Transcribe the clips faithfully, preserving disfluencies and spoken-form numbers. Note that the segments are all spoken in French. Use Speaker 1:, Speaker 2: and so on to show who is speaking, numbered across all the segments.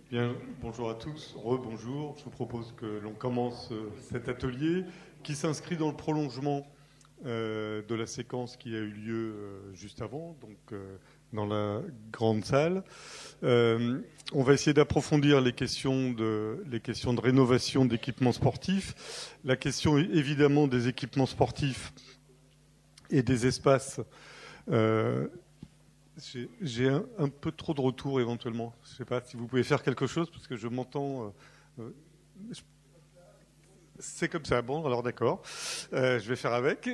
Speaker 1: Bien, bonjour à tous, rebonjour. Je vous propose que l'on commence euh, cet atelier qui s'inscrit dans le prolongement euh, de la séquence qui a eu lieu euh, juste avant, donc euh, dans la grande salle. Euh, on va essayer d'approfondir les questions de, les questions de rénovation d'équipements sportifs. La question évidemment des équipements sportifs et des espaces. Euh, J'ai, j'ai un, un peu trop de retour éventuellement. Je ne sais pas si vous pouvez faire quelque chose parce que je m'entends. Euh, euh, je- c'est comme ça. Bon, alors d'accord. Euh, je vais faire avec.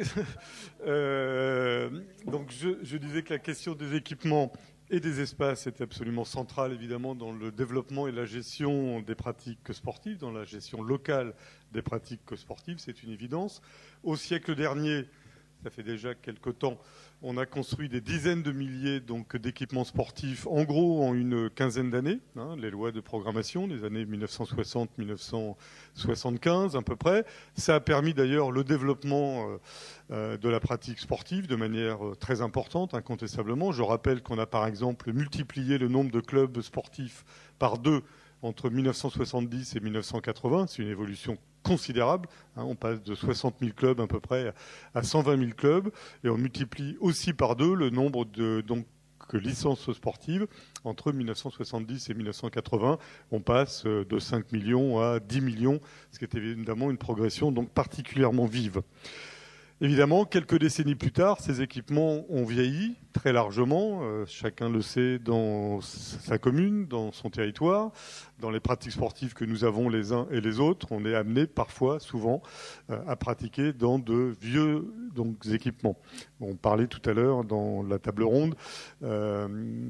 Speaker 1: Euh, donc, je, je disais que la question des équipements et des espaces est absolument centrale, évidemment, dans le développement et la gestion des pratiques sportives, dans la gestion locale des pratiques sportives. C'est une évidence. Au siècle dernier, ça fait déjà quelque temps, on a construit des dizaines de milliers donc, d'équipements sportifs, en gros en une quinzaine d'années, hein, les lois de programmation des années mille neuf cent soixante à mille neuf cent soixante-quinze à peu près. Ça a permis d'ailleurs le développement euh, euh, de la pratique sportive de manière euh, très importante, incontestablement. Je rappelle qu'on a par exemple multiplié le nombre de clubs sportifs par deux entre mille neuf cent soixante-dix et mille neuf cent quatre-vingts. C'est une évolution considérable. Hein, on passe de soixante mille clubs à peu près à cent vingt mille clubs et on multiplie aussi par deux le nombre de donc, licences sportives. Entre mille neuf cent soixante-dix et mille neuf cent quatre-vingts, on passe de cinq millions à dix millions, ce qui est évidemment une progression donc particulièrement vive. Évidemment, quelques décennies plus tard, ces équipements ont vieilli très largement. Euh, chacun le sait dans sa commune, dans son territoire, dans les pratiques sportives que nous avons les uns et les autres. On est amené parfois, souvent, euh, à pratiquer dans de vieux donc, équipements. On parlait tout à l'heure dans la table ronde euh,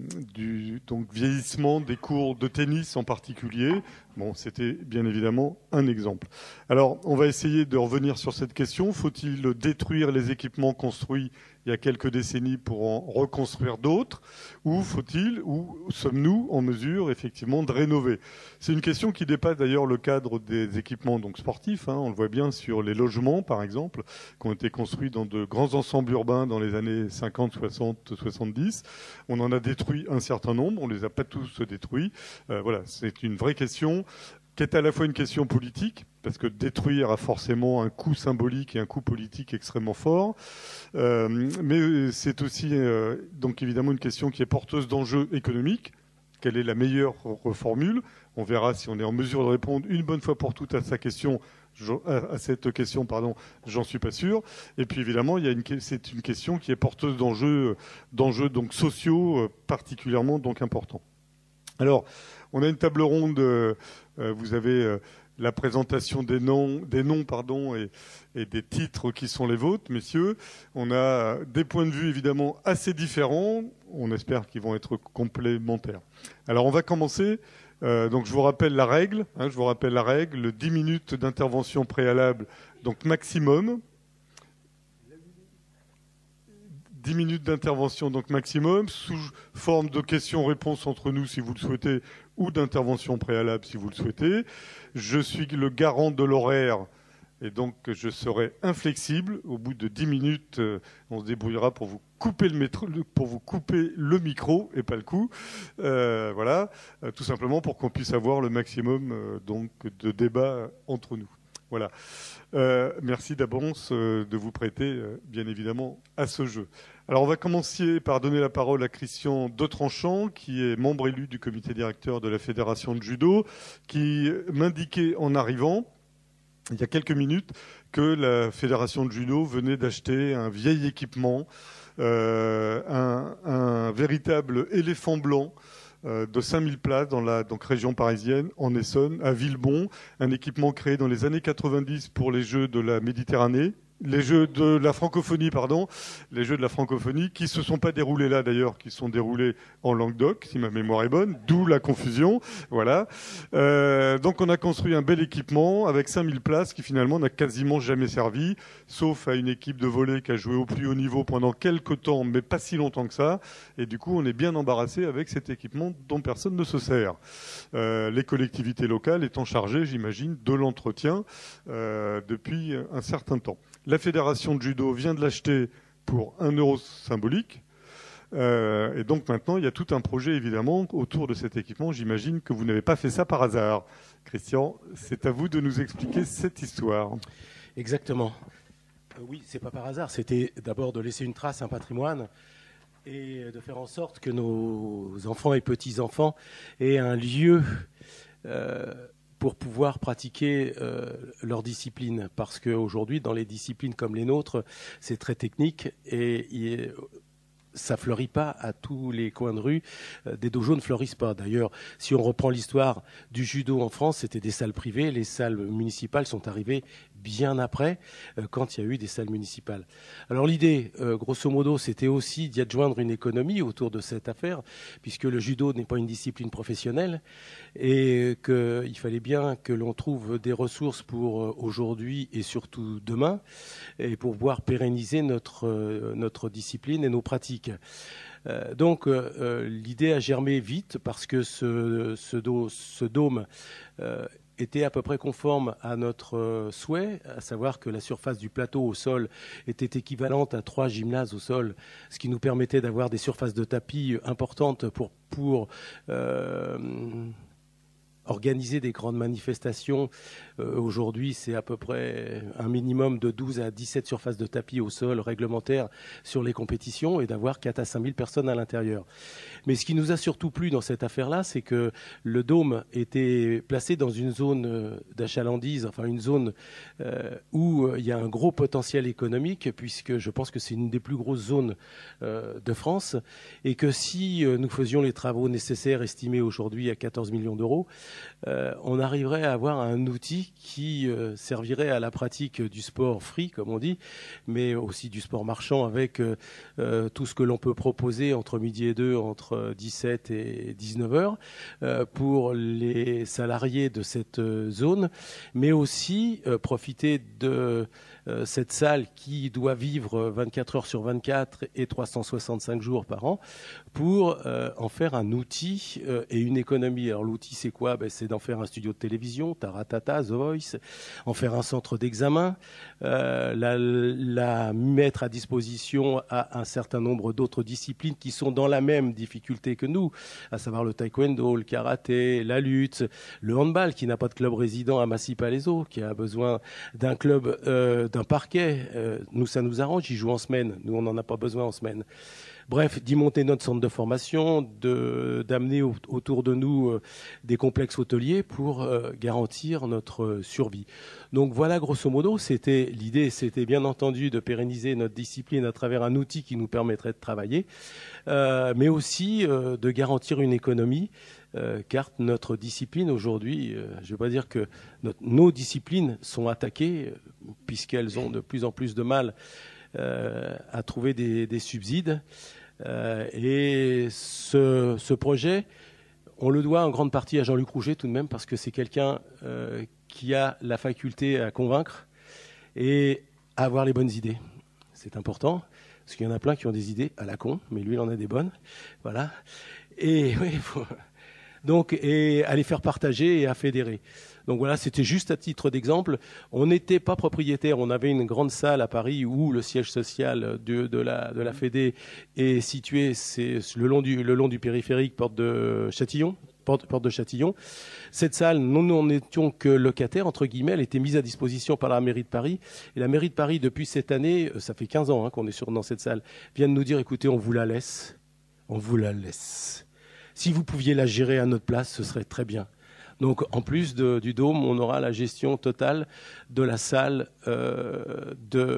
Speaker 1: du donc, vieillissement des cours de tennis en particulier. Bon, c'était bien évidemment un exemple. Alors, on va essayer de revenir sur cette question. Faut-il détruire les équipements construits il y a quelques décennies pour en reconstruire d'autres, ou faut-il, ou sommes-nous en mesure effectivement de rénover? C'est une question qui dépasse d'ailleurs le cadre des équipements donc sportifs. Hein. On le voit bien sur les logements, par exemple, qui ont été construits dans de grands ensembles urbains dans les années cinquante, soixante, soixante-dix. On en a détruit un certain nombre, on ne les a pas tous détruits. Euh, voilà, c'est une vraie question qui est à la fois une question politique, parce que détruire a forcément un coût symbolique et un coût politique extrêmement fort, euh, mais c'est aussi euh, donc évidemment une question qui est porteuse d'enjeux économiques. Quelle est la meilleure formule? On verra si on est en mesure de répondre une bonne fois pour toutes à sa question. À cette question, pardon, j'en suis pas sûr. Et puis évidemment, il y a une, c'est une question qui est porteuse d'enjeux, d'enjeux donc sociaux particulièrement donc importants. Alors, on a une table ronde. Euh, vous avez euh, la présentation des noms, des noms pardon, et, et des titres qui sont les vôtres, messieurs. On a des points de vue évidemment assez différents. On espère qu'ils vont être complémentaires. Alors, on va commencer. Euh, donc, je vous rappelle la règle. Hein, je vous rappelle la règle. dix minutes d'intervention préalable, donc maximum. dix minutes d'intervention, donc maximum, sous forme de questions-réponses entre nous, si vous le souhaitez, ou d'intervention préalable, si vous le souhaitez. Je suis le garant de l'horaire, et donc je serai inflexible. Au bout de dix minutes, on se débrouillera pour vous couper le, métro, pour vous couper le micro, et pas le coup. Euh, voilà, euh, tout simplement pour qu'on puisse avoir le maximum euh, donc, de débat entre nous. Voilà. Euh, merci d'avance euh, de vous prêter, euh, bien évidemment, à ce jeu. Alors, on va commencer par donner la parole à Christian Dautranchamp, qui est membre élu du comité directeur de la Fédération de judo, qui m'indiquait en arrivant, il y a quelques minutes, que la Fédération de judo venait d'acheter un vieil équipement, euh, un, un véritable éléphant blanc, de cinq mille places dans la donc, région parisienne, en Essonne, à Villebon, un équipement créé dans les années quatre-vingt-dix pour les Jeux de la Méditerranée, les Jeux de la francophonie, pardon, les Jeux de la francophonie, qui ne se sont pas déroulés là d'ailleurs, qui sont déroulés en Languedoc, si ma mémoire est bonne, d'où la confusion. Voilà. Euh, donc on a construit un bel équipement avec cinq mille places qui finalement n'a quasiment jamais servi, sauf à une équipe de volley qui a joué au plus haut niveau pendant quelques temps, mais pas si longtemps que ça. Et du coup, on est bien embarrassé avec cet équipement dont personne ne se sert. Euh, les collectivités locales étant chargées, j'imagine, de l'entretien euh, depuis un certain temps. La fédération de judo vient de l'acheter pour un euro symbolique. Euh, et donc maintenant, il y a tout un projet évidemment autour de cet équipement. J'imagine que vous n'avez pas fait ça par hasard. Christian, c'est à vous de nous expliquer cette histoire.
Speaker 2: Exactement. Euh, oui, c'est pas par hasard. C'était d'abord de laisser une trace, un patrimoine, et de faire en sorte que nos enfants et petits-enfants aient un lieu euh, pour pouvoir pratiquer euh, leur discipline. Parce qu'aujourd'hui, dans les disciplines comme les nôtres, c'est très technique et il, ça fleurit pas à tous les coins de rue. Des dojos ne fleurissent pas. D'ailleurs, si on reprend l'histoire du judo en France, c'était des salles privées. Les salles municipales sont arrivées bien après, euh, quand il y a eu des salles municipales. Alors l'idée, euh, grosso modo, c'était aussi d'y adjoindre une économie autour de cette affaire, puisque le judo n'est pas une discipline professionnelle, et qu'il fallait bien que l'on trouve des ressources pour euh, aujourd'hui et surtout demain, et pour pouvoir pérenniser notre, euh, notre discipline et nos pratiques. Euh, donc euh, l'idée a germé vite, parce que ce, ce, do, ce dôme euh, était à peu près conforme à notre souhait, à savoir que la surface du plateau au sol était équivalente à trois gymnases au sol, ce qui nous permettait d'avoir des surfaces de tapis importantes pour, pour euh, organiser des grandes manifestations. Euh, aujourd'hui, c'est à peu près un minimum de douze à dix-sept surfaces de tapis au sol réglementaires sur les compétitions, et d'avoir quatre à cinq mille personnes à l'intérieur. Mais ce qui nous a surtout plu dans cette affaire-là, c'est que le dôme était placé dans une zone d'achalandise, enfin une zone euh, où il y a un gros potentiel économique, puisque je pense que c'est une des plus grosses zones euh, de France, et que si euh, nous faisions les travaux nécessaires, estimés aujourd'hui à quatorze millions d'euros, euh, on arriverait à avoir un outil qui euh, servirait à la pratique du sport free, comme on dit, mais aussi du sport marchand, avec euh, euh, tout ce que l'on peut proposer entre midi et deux, entre dix-sept et dix-neuf heures, euh, pour les salariés de cette euh, zone, mais aussi euh, profiter de euh, cette salle qui doit vivre vingt-quatre heures sur vingt-quatre et trois cent soixante-cinq jours par an, pour euh, en faire un outil euh, et une économie. Alors l'outil, c'est quoi? Ben, c'est d'en faire un studio de télévision, Taratata, The Voice, en faire un centre d'examen, euh, la, la mettre à disposition à un certain nombre d'autres disciplines qui sont dans la même difficulté que nous, à savoir le taekwondo, le karaté, la lutte, le handball, qui n'a pas de club résident à Massy-Palaiseau, qui a besoin d'un club, euh, d'un parquet. Euh, nous, ça nous arrange, ils jouent en semaine. Nous, on n'en a pas besoin en semaine. Bref, d'y monter notre centre de formation, de, d'amener au, autour de nous euh, des complexes hôteliers pour euh, garantir notre euh, survie. Donc voilà, grosso modo, c'était l'idée, c'était bien entendu de pérenniser notre discipline à travers un outil qui nous permettrait de travailler, euh, mais aussi euh, de garantir une économie, euh, car notre discipline aujourd'hui, euh, je ne veux pas dire que notre, nos disciplines sont attaquées, euh, puisqu'elles ont de plus en plus de mal Euh, à trouver des, des subsides. Euh, et ce, ce projet, on le doit en grande partie à Jean-Luc Rouget tout de même, parce que c'est quelqu'un euh, qui a la faculté à convaincre et à avoir les bonnes idées. C'est important, parce qu'il y en a plein qui ont des idées à la con, mais lui, il en a des bonnes. Voilà. Et oui, faut... Donc, et à les faire partager et à fédérer. Donc voilà, c'était juste à titre d'exemple. On n'était pas propriétaire, on avait une grande salle à Paris où le siège social de, de, la, de la Fédé est situé, c'est le long du, le long du périphérique, porte de Châtillon. Porte, porte de Châtillon. Cette salle, nous n'en étions que locataires, entre guillemets, elle était mise à disposition par la mairie de Paris. Et la mairie de Paris, depuis cette année, ça fait quinze ans hein, qu'on est sur, dans cette salle, vient de nous dire, écoutez, on vous la laisse. On vous la laisse. Si vous pouviez la gérer à notre place, ce serait très bien. Donc, en plus de, du dôme, on aura la gestion totale de la salle euh,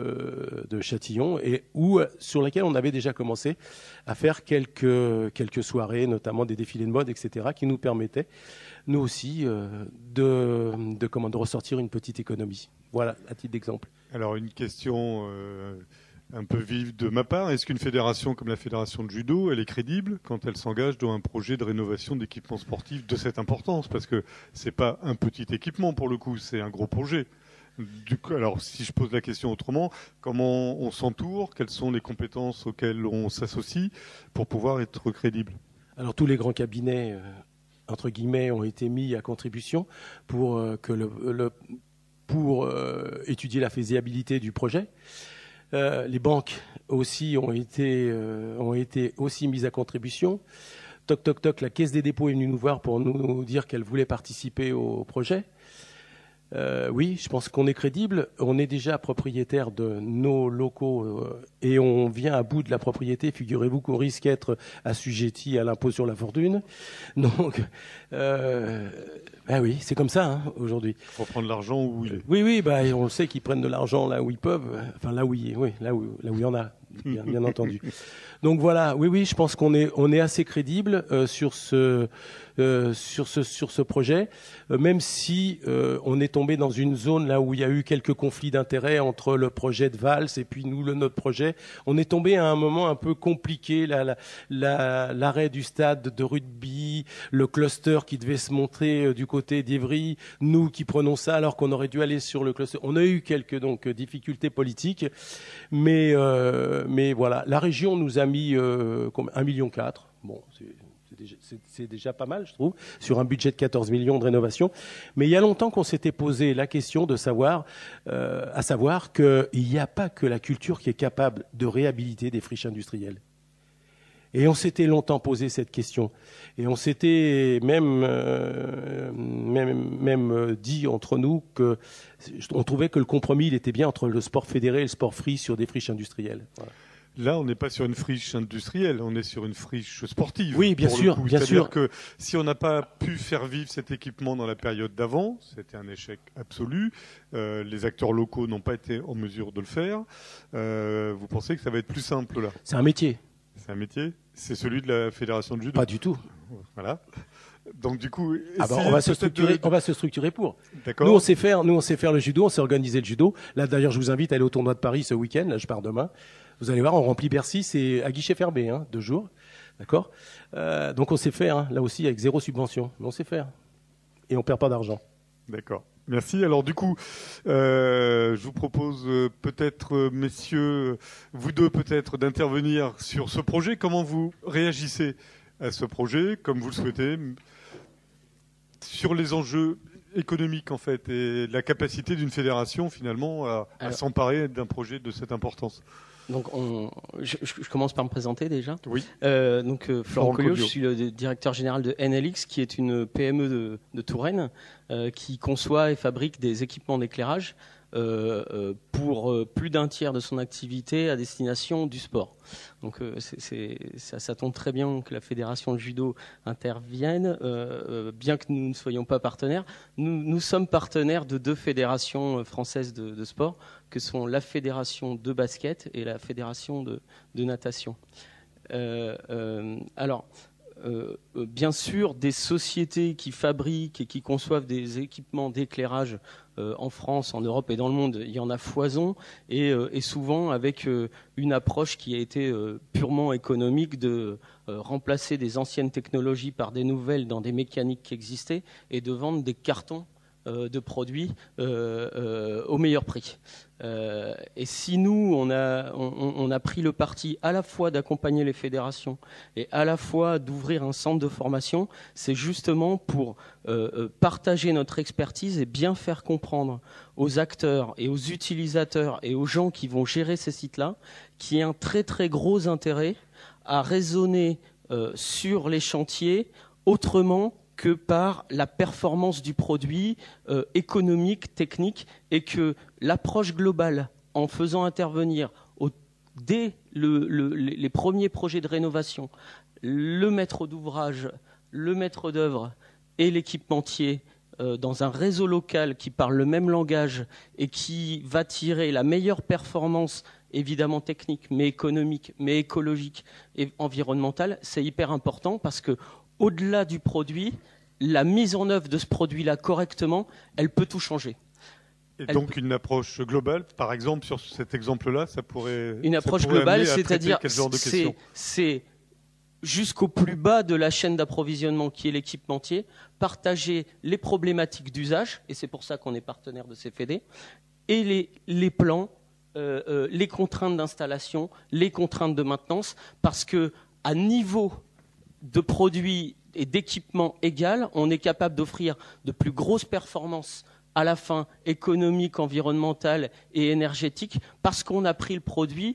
Speaker 2: de, de Châtillon, et où, sur laquelle on avait déjà commencé à faire quelques, quelques soirées, notamment des défilés de mode, et cetera, qui nous permettaient, nous aussi, euh, de, de, comment, de ressortir une petite économie. Voilà, à titre d'exemple.
Speaker 1: Alors, une question... Euh... un peu vive de ma part. Est-ce qu'une fédération comme la fédération de judo, elle est crédible quand elle s'engage dans un projet de rénovation d'équipements sportifs de cette importance? Parce que c'est pas un petit équipement pour le coup, c'est un gros projet. Du coup, alors, si je pose la question autrement, comment on s'entoure? Quelles sont les compétences auxquelles on s'associe pour pouvoir être crédible?
Speaker 2: Alors, tous les grands cabinets, euh, entre guillemets, ont été mis à contribution pour euh, que le, le pour euh, étudier la faisabilité du projet. Euh, les banques aussi ont été, euh, ont été aussi mises à contribution. Toc, toc, toc, la Caisse des dépôts est venue nous voir pour nous dire qu'elle voulait participer au projet. Euh, oui, je pense qu'on est crédible. On est déjà propriétaire de nos locaux euh, et on vient à bout de la propriété. Figurez-vous qu'on risque d'être assujetti à l'impôt sur la fortune. Donc, euh, ben oui, c'est comme ça hein, aujourd'hui.
Speaker 1: Il faut prendre l'argent où il est.
Speaker 2: Oui, oui, bah, on sait qu'ils prennent de l'argent là où ils peuvent. Enfin, là où il, oui, là où, là où il y en a, bien, bien entendu. Donc voilà, oui, oui, je pense qu'on est, on est assez crédible euh, sur ce, euh, sur ce, sur ce projet, euh, même si euh, on est tombé dans une zone là où il y a eu quelques conflits d'intérêts entre le projet de Valls et puis nous, le notre projet. On est tombé à un moment un peu compliqué, la, la, la, l'arrêt du stade de rugby, le cluster qui devait se montrer euh, du côté d'Ivry, nous qui prenons ça alors qu'on aurait dû aller sur le cluster. On a eu quelques donc difficultés politiques, mais euh, mais voilà, la région nous a mis euh, un million quatre. Bon, c'est, c'est, déjà, c'est, c'est déjà pas mal, je trouve, sur un budget de quatorze millions de rénovation. Mais il y a longtemps qu'on s'était posé la question de savoir, euh, à savoir qu'il n'y a pas que la culture qui est capable de réhabiliter des friches industrielles. Et on s'était longtemps posé cette question. Et on s'était même, euh, même, même dit entre nous qu'on trouvait que le compromis, il était bien entre le sport fédéré et le sport free sur des friches industrielles. Voilà.
Speaker 1: Là, on n'est pas sur une friche industrielle, on est sur une friche sportive.
Speaker 2: Oui, bien sûr, bien
Speaker 1: C'est-à-dire
Speaker 2: sûr.
Speaker 1: que si on n'a pas pu faire vivre cet équipement dans la période d'avant, c'était un échec absolu. Euh, les acteurs locaux n'ont pas été en mesure de le faire. Euh, vous pensez que ça va être plus simple là?
Speaker 2: C'est un métier.
Speaker 1: C'est un métier? C'est celui de la fédération de judo?
Speaker 2: Pas du tout.
Speaker 1: Voilà. Donc du coup,
Speaker 2: ah ben, on va se structurer. De... On va se structurer pour.
Speaker 1: D'accord.
Speaker 2: Nous, on sait faire. Nous, on sait faire le judo. On sait organiser le judo. Là, d'ailleurs, je vous invite à aller au tournoi de Paris ce week-end. Là, je pars demain. Vous allez voir, on remplit Bercy, c'est à guichet fermé, hein, deux jours, d'accord. Euh, donc on sait faire, hein, là aussi avec zéro subvention, mais on sait faire et on perd pas d'argent.
Speaker 1: D'accord. Merci. Alors du coup, euh, je vous propose euh, peut-être, euh, messieurs, vous deux peut-être, d'intervenir sur ce projet. Comment vous réagissez à ce projet, comme vous le souhaitez, sur les enjeux économiques en fait et la capacité d'une fédération finalement à, à Alors, s'emparer d'un projet de cette importance.
Speaker 3: Donc, on, je, je commence par me présenter déjà.
Speaker 1: Oui.
Speaker 3: Euh, donc, euh, Florent Colliot, je suis le directeur général de N L X, qui est une P M E de, de Touraine, euh, qui conçoit et fabrique des équipements d'éclairage euh, euh, pour euh, plus d'un tiers de son activité à destination du sport. Donc, euh, c'est, c'est, ça, ça tombe très bien que la fédération de judo intervienne, euh, bien que nous ne soyons pas partenaires. Nous, nous sommes partenaires de deux fédérations françaises de, de sport, que sont la fédération de basket et la fédération de, de natation. Euh, euh, alors, euh, bien sûr, des sociétés qui fabriquent et qui conçoivent des équipements d'éclairage euh, en France, en Europe et dans le monde, il y en a foison, et, euh, et souvent avec euh, une approche qui a été euh, purement économique de euh, remplacer des anciennes technologies par des nouvelles dans des mécaniques qui existaient et de vendre des cartons de produits euh, euh, au meilleur prix. Euh, et si nous, on a, on, on a pris le parti à la fois d'accompagner les fédérations et à la fois d'ouvrir un centre de formation, c'est justement pour euh, partager notre expertise et bien faire comprendre aux acteurs et aux utilisateurs et aux gens qui vont gérer ces sites-là qu'il y a un très très gros intérêt à raisonner euh, sur les chantiers autrement que par la performance du produit euh, économique, technique, et que l'approche globale, en faisant intervenir au, dès le, le, les premiers projets de rénovation, le maître d'ouvrage, le maître d'œuvre et l'équipementier euh, dans un réseau local qui parle le même langage et qui va tirer la meilleure performance, évidemment technique, mais économique, mais écologique et environnementale, c'est hyper important parce que au-delà du produit, la mise en œuvre de ce produit-là correctement, elle peut tout changer.
Speaker 1: Et
Speaker 3: elle
Speaker 1: donc
Speaker 3: peut...
Speaker 1: une approche globale, par exemple, sur cet exemple-là, ça pourrait...
Speaker 3: Une approche
Speaker 1: pourrait
Speaker 3: globale, c'est-à-dire
Speaker 1: quel genre de
Speaker 3: c'est, c'est jusqu'au plus bas de la chaîne d'approvisionnement qui est l'équipementier, partager les problématiques d'usage, et c'est pour ça qu'on est partenaire de ces fédés, et les, les plans, euh, euh, les contraintes d'installation, les contraintes de maintenance, parce que à niveau de produits et d'équipements égal, on est capable d'offrir de plus grosses performances à la fin économiques, environnementales et énergétiques parce qu'on a pris le produit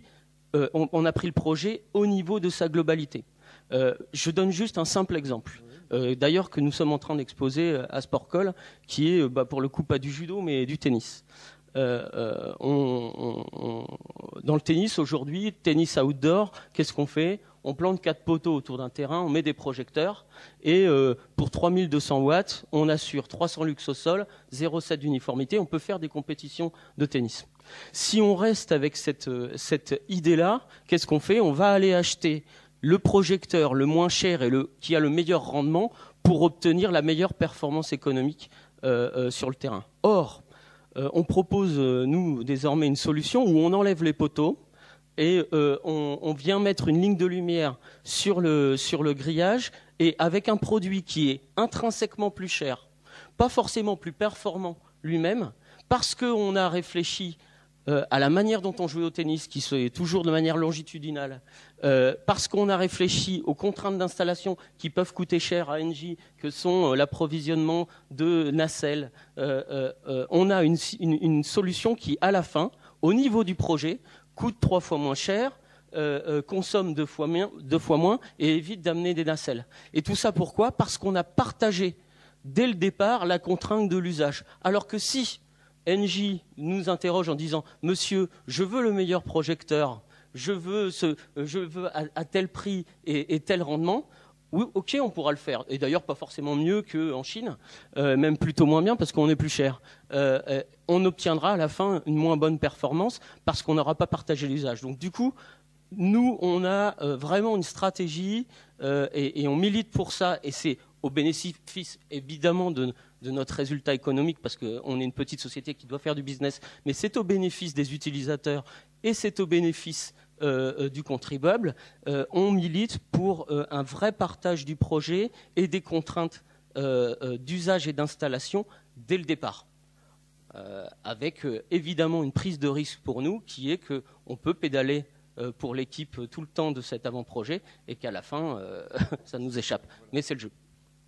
Speaker 3: euh, on, on a pris le projet au niveau de sa globalité. Euh, je donne juste un simple exemple. Euh, d'ailleurs, que nous sommes en train d'exposer à Sportcall, qui est, bah, pour le coup, pas du judo, mais du tennis. Euh, euh, on, on, on, dans le tennis, aujourd'hui, tennis outdoor, qu'est-ce qu'on fait? On plante quatre poteaux autour d'un terrain, on met des projecteurs, et euh, pour trois mille deux cents watts, on assure trois cents lux au sol, zéro virgule sept d'uniformité, on peut faire des compétitions de tennis. Si on reste avec cette, cette idée-là, qu'est-ce qu'on fait? On va aller acheter le projecteur le moins cher et le, qui a le meilleur rendement pour obtenir la meilleure performance économique euh, euh, sur le terrain. Or, euh, on propose, euh, nous, désormais une solution où on enlève les poteaux et euh, on, on vient mettre une ligne de lumière sur le, sur le grillage, et avec un produit qui est intrinsèquement plus cher, pas forcément plus performant lui-même, parce qu'on a réfléchi Euh, à la manière dont on joue au tennis, qui est toujours de manière longitudinale, euh, parce qu'on a réfléchi aux contraintes d'installation qui peuvent coûter cher à Engie, que sont euh, l'approvisionnement de nacelles, euh, euh, euh, on a une, une, une solution qui, à la fin, au niveau du projet, coûte trois fois moins cher, euh, euh, consomme deux fois, moins, deux fois moins et évite d'amener des nacelles. Et tout ça pourquoi? Parce qu'on a partagé dès le départ la contrainte de l'usage. Alors que si Engie nous interroge en disant « Monsieur, je veux le meilleur projecteur, je veux, ce, je veux à, à tel prix et, et tel rendement », oui, ok, on pourra le faire. Et d'ailleurs, pas forcément mieux qu'en Chine, euh, même plutôt moins bien parce qu'on est plus cher. Euh, euh, on obtiendra à la fin une moins bonne performance parce qu'on n'aura pas partagé l'usage. Donc du coup, nous, on a euh, vraiment une stratégie euh, et, et on milite pour ça, et c'est au bénéfice évidemment de, de notre résultat économique, parce qu'on est une petite société qui doit faire du business, mais c'est au bénéfice des utilisateurs et c'est au bénéfice euh, du contribuable. Euh, on milite pour euh, un vrai partage du projet et des contraintes euh, euh, d'usage et d'installation dès le départ. Euh, avec euh, évidemment une prise de risque pour nous, qui est qu'on peut pédaler euh, pour l'équipe tout le temps de cet avant-projet et qu'à la fin, euh, ça nous échappe. Mais c'est le jeu.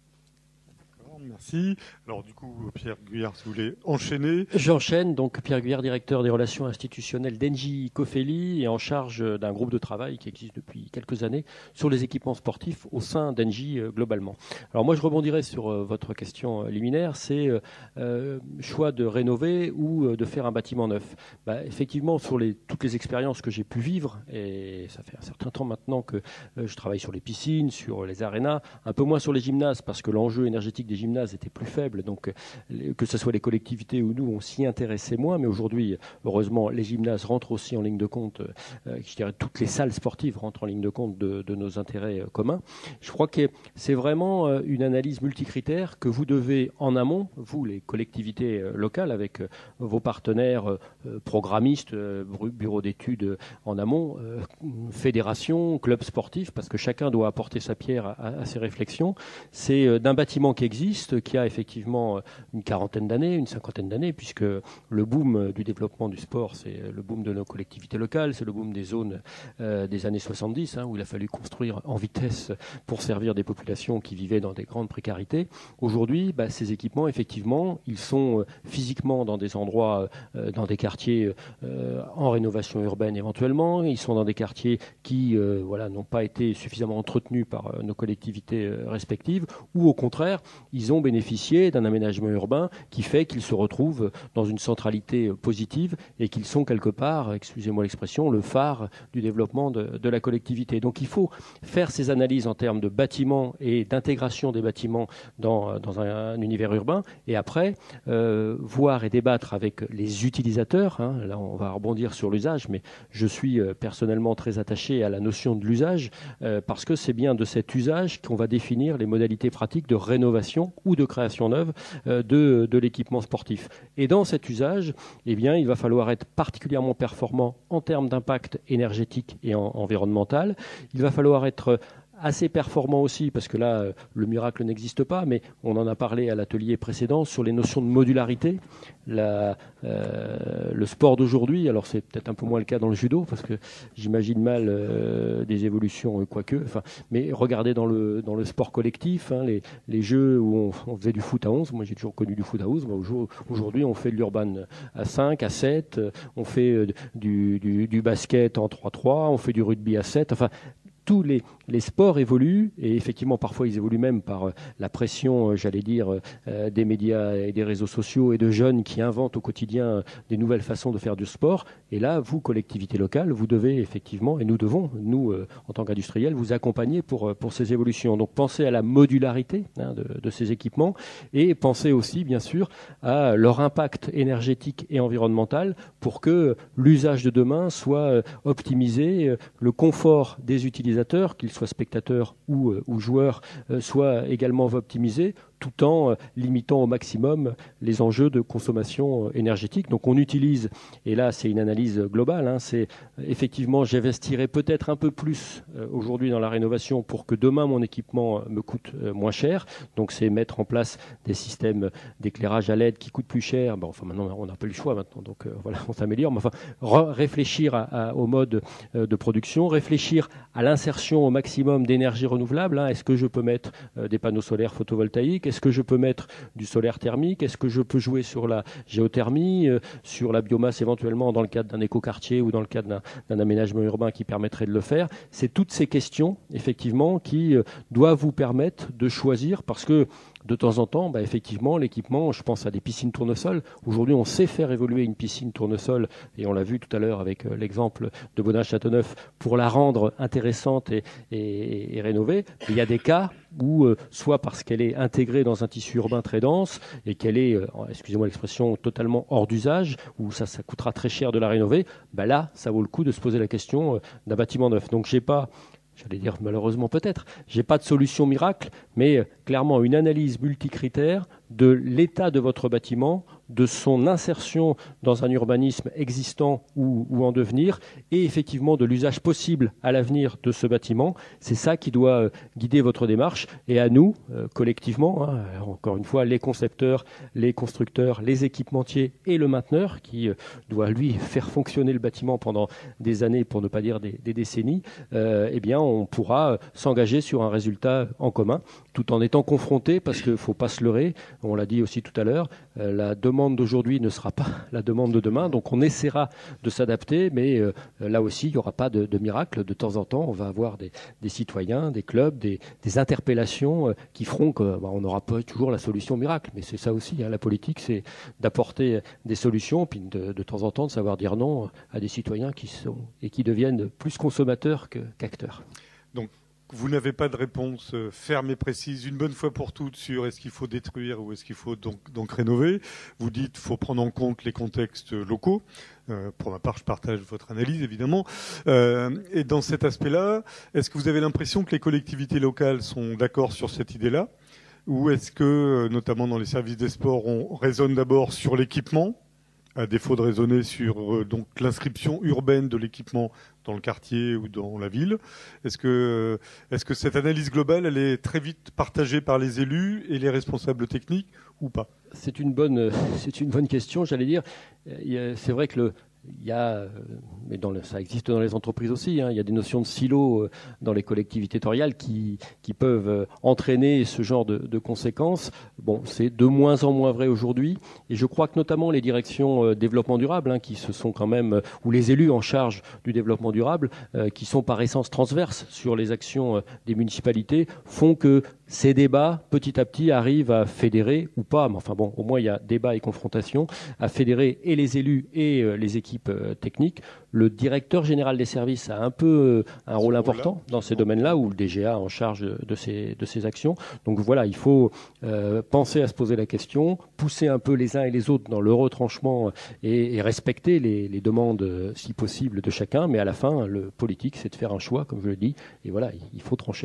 Speaker 1: Merci. Alors du coup, Pierre Guyard, si vous voulez enchaîner.
Speaker 4: J'enchaîne. Donc Pierre Guyard, directeur des relations institutionnelles d'Engie Cofeli, et en charge d'un groupe de travail qui existe depuis quelques années sur les équipements sportifs au sein d'Engie euh, globalement. Alors moi, je rebondirai sur euh, votre question liminaire. C'est euh, choix de rénover ou euh, de faire un bâtiment neuf. Bah, effectivement, sur les, toutes les expériences que j'ai pu vivre, et ça fait un certain temps maintenant que euh, je travaille sur les piscines, sur les arénas, un peu moins sur les gymnases parce que l'enjeu énergétique des gymnases était plus faible, donc que ce soit les collectivités ou nous, on s'y intéressait moins, mais aujourd'hui, heureusement, les gymnases rentrent aussi en ligne de compte, euh, je dirais toutes les salles sportives rentrent en ligne de compte de, de nos intérêts euh, communs. Je crois que c'est vraiment euh, une analyse multicritère que vous devez en amont, vous, les collectivités euh, locales, avec euh, vos partenaires euh, programmistes, euh, bureaux d'études en amont, euh, fédérations, clubs sportifs, parce que chacun doit apporter sa pierre à, à ces réflexions. C'est euh, d'un bâtiment qui existe, qui a effectivement une quarantaine d'années, une cinquantaine d'années, puisque le boom du développement du sport, c'est le boom de nos collectivités locales, c'est le boom des zones euh, des années soixante-dix, hein, où il a fallu construire en vitesse pour servir des populations qui vivaient dans des grandes précarités. Aujourd'hui, bah, ces équipements, effectivement, ils sont euh, physiquement dans des endroits, euh, dans des quartiers euh, en rénovation urbaine éventuellement, ils sont dans des quartiers qui euh, voilà, n'ont pas été suffisamment entretenus par euh, nos collectivités euh, respectives, ou au contraire, ils ont bénéficié d'un aménagement urbain qui fait qu'ils se retrouvent dans une centralité positive et qu'ils sont quelque part, excusez-moi l'expression, le phare du développement de, de la collectivité. Donc il faut faire ces analyses en termes de bâtiments et d'intégration des bâtiments dans, dans un, un univers urbain, et après euh, voir et débattre avec les utilisateurs. Hein. Là on va rebondir sur l'usage, mais je suis euh, personnellement très attaché à la notion de l'usage euh, parce que c'est bien de cet usage qu'on va définir les modalités pratiques de rénovation ou de création neuve euh, de, de l'équipement sportif. Et dans cet usage, eh bien, il va falloir être particulièrement performant en termes d'impact énergétique et en, environnemental. Il va falloir être assez performant aussi, parce que là, le miracle n'existe pas, mais on en a parlé à l'atelier précédent sur les notions de modularité. La, euh, le sport d'aujourd'hui, alors c'est peut-être un peu moins le cas dans le judo, parce que j'imagine mal euh, des évolutions, quoique, enfin, mais regardez dans le, dans le sport collectif, hein, les, les jeux où on, on faisait du foot à onze, moi j'ai toujours connu du foot à onze, aujourd'hui on fait de l'urban à cinq, à sept, on fait du, du, du basket en trois trois, on fait du rugby à sept, enfin, tous les, les sports évoluent, et effectivement parfois ils évoluent même par euh, la pression, euh, j'allais dire, euh, des médias et des réseaux sociaux et de jeunes qui inventent au quotidien euh, des nouvelles façons de faire du sport. Et là, vous, collectivité locale, vous devez effectivement, et nous devons, nous, euh, en tant qu'industriels, vous accompagner pour, euh, pour ces évolutions. Donc pensez à la modularité hein, de, de ces équipements, et pensez aussi, bien sûr, à leur impact énergétique et environnemental pour que l'usage de demain soit euh, optimisé, euh, le confort des utilisateurs, qu'ils soient spectateurs ou, euh, ou joueurs, euh, soient également optimisés, tout en euh, limitant au maximum les enjeux de consommation euh, énergétique. Donc on utilise, et là c'est une analyse globale, hein, c'est euh, effectivement j'investirai peut-être un peu plus euh, aujourd'hui dans la rénovation pour que demain mon équipement euh, me coûte euh, moins cher. Donc c'est mettre en place des systèmes d'éclairage à L E D qui coûtent plus cher. Bon, enfin maintenant on n'a pas eu le choix maintenant, donc euh, voilà, on s'améliore. Mais enfin, réfléchir à, à, au mode euh, de production, réfléchir à l'insertion au maximum d'énergie renouvelable. Hein. Est-ce que je peux mettre euh, des panneaux solaires photovoltaïques? Est-ce que je peux mettre du solaire thermique? Est-ce que je peux jouer sur la géothermie, euh, sur la biomasse éventuellement dans le cadre d'un écoquartier ou dans le cadre d'un, d'un aménagement urbain qui permettrait de le faire? C'est toutes ces questions, effectivement, qui euh, doivent vous permettre de choisir, parce que de temps en temps, bah, effectivement, l'équipement, je pense à des piscines tournesol. Aujourd'hui, on sait faire évoluer une piscine tournesol, et on l'a vu tout à l'heure avec euh, l'exemple de Bodin-Châteauneuf, pour la rendre intéressante et, et, et rénovée. Mais il y a des cas où, euh, soit parce qu'elle est intégrée dans un tissu urbain très dense et qu'elle est, euh, excusez-moi l'expression, totalement hors d'usage, où ça, ça coûtera très cher de la rénover, bah là, ça vaut le coup de se poser la question euh, d'un bâtiment neuf. Donc, j'ai pas... J'allais dire malheureusement peut-être, j'ai pas de solution miracle, mais euh, clairement une analyse multicritère de l'état de votre bâtiment, de son insertion dans un urbanisme existant ou, ou en devenir, et effectivement de l'usage possible à l'avenir de ce bâtiment. C'est ça qui doit euh, guider votre démarche, et à nous, euh, collectivement, hein, encore une fois, les concepteurs, les constructeurs, les équipementiers et le mainteneur, qui euh, doit lui faire fonctionner le bâtiment pendant des années, pour ne pas dire des, des décennies, euh, eh bien on pourra s'engager sur un résultat en commun, tout en étant confronté, parce qu'il ne faut pas se leurrer, on l'a dit aussi tout à l'heure, euh, la demande d'aujourd'hui ne sera pas la demande de demain, donc on essaiera de s'adapter, mais euh, là aussi, il n'y aura pas de, de miracle. De temps en temps, on va avoir des, des citoyens, des clubs, des, des interpellations euh, qui feront qu'on bah, n'aura pas toujours la solution miracle. Mais c'est ça aussi, hein, la politique, c'est d'apporter des solutions, puis de, de temps en temps de savoir dire non à des citoyens qui sont et qui deviennent plus consommateurs que, qu'acteurs.
Speaker 1: Donc, vous n'avez pas de réponse ferme et précise, une bonne fois pour toutes, sur est-ce qu'il faut détruire ou est-ce qu'il faut donc, donc rénover. Vous dites qu'il faut prendre en compte les contextes locaux. Euh, pour ma part, je partage votre analyse, évidemment. Euh, et dans cet aspect-là, est-ce que vous avez l'impression que les collectivités locales sont d'accord sur cette idée-là? Ou est-ce que, notamment dans les services des sports, on raisonne d'abord sur l'équipement, à défaut de raisonner sur euh, donc l'inscription urbaine de l'équipement dans le quartier ou dans la ville? Est-ce que, euh, est-ce que cette analyse globale, elle est très vite partagée par les élus et les responsables techniques ou pas?
Speaker 4: C'est une bonne, c'est une bonne question, j'allais dire. C'est vrai que le, il y a, mais dans le, ça existe dans les entreprises aussi, hein, il y a des notions de silos dans les collectivités territoriales qui, qui peuvent entraîner ce genre de, de conséquences. Bon, c'est de moins en moins vrai aujourd'hui, et je crois que notamment les directions euh, développement durable, hein, qui se sont quand même, ou les élus en charge du développement durable, euh, qui sont par essence transverses sur les actions euh, des municipalités, font que ces débats, petit à petit, arrivent à fédérer, ou pas, mais enfin bon, au moins il y a débat et confrontation, à fédérer et les élus et euh, les équipes euh, techniques. Le directeur général des services a un peu euh, un rôle important dans ces domaines-là, ou le D G A en charge de ces, de ces actions. Donc voilà, il faut euh, penser à se poser la question, pousser un peu les uns et les autres dans le retranchement et, et respecter les, les demandes, euh, si possible, de chacun. Mais à la fin, le politique, c'est de faire un choix, comme je le dis, et voilà, il faut trancher.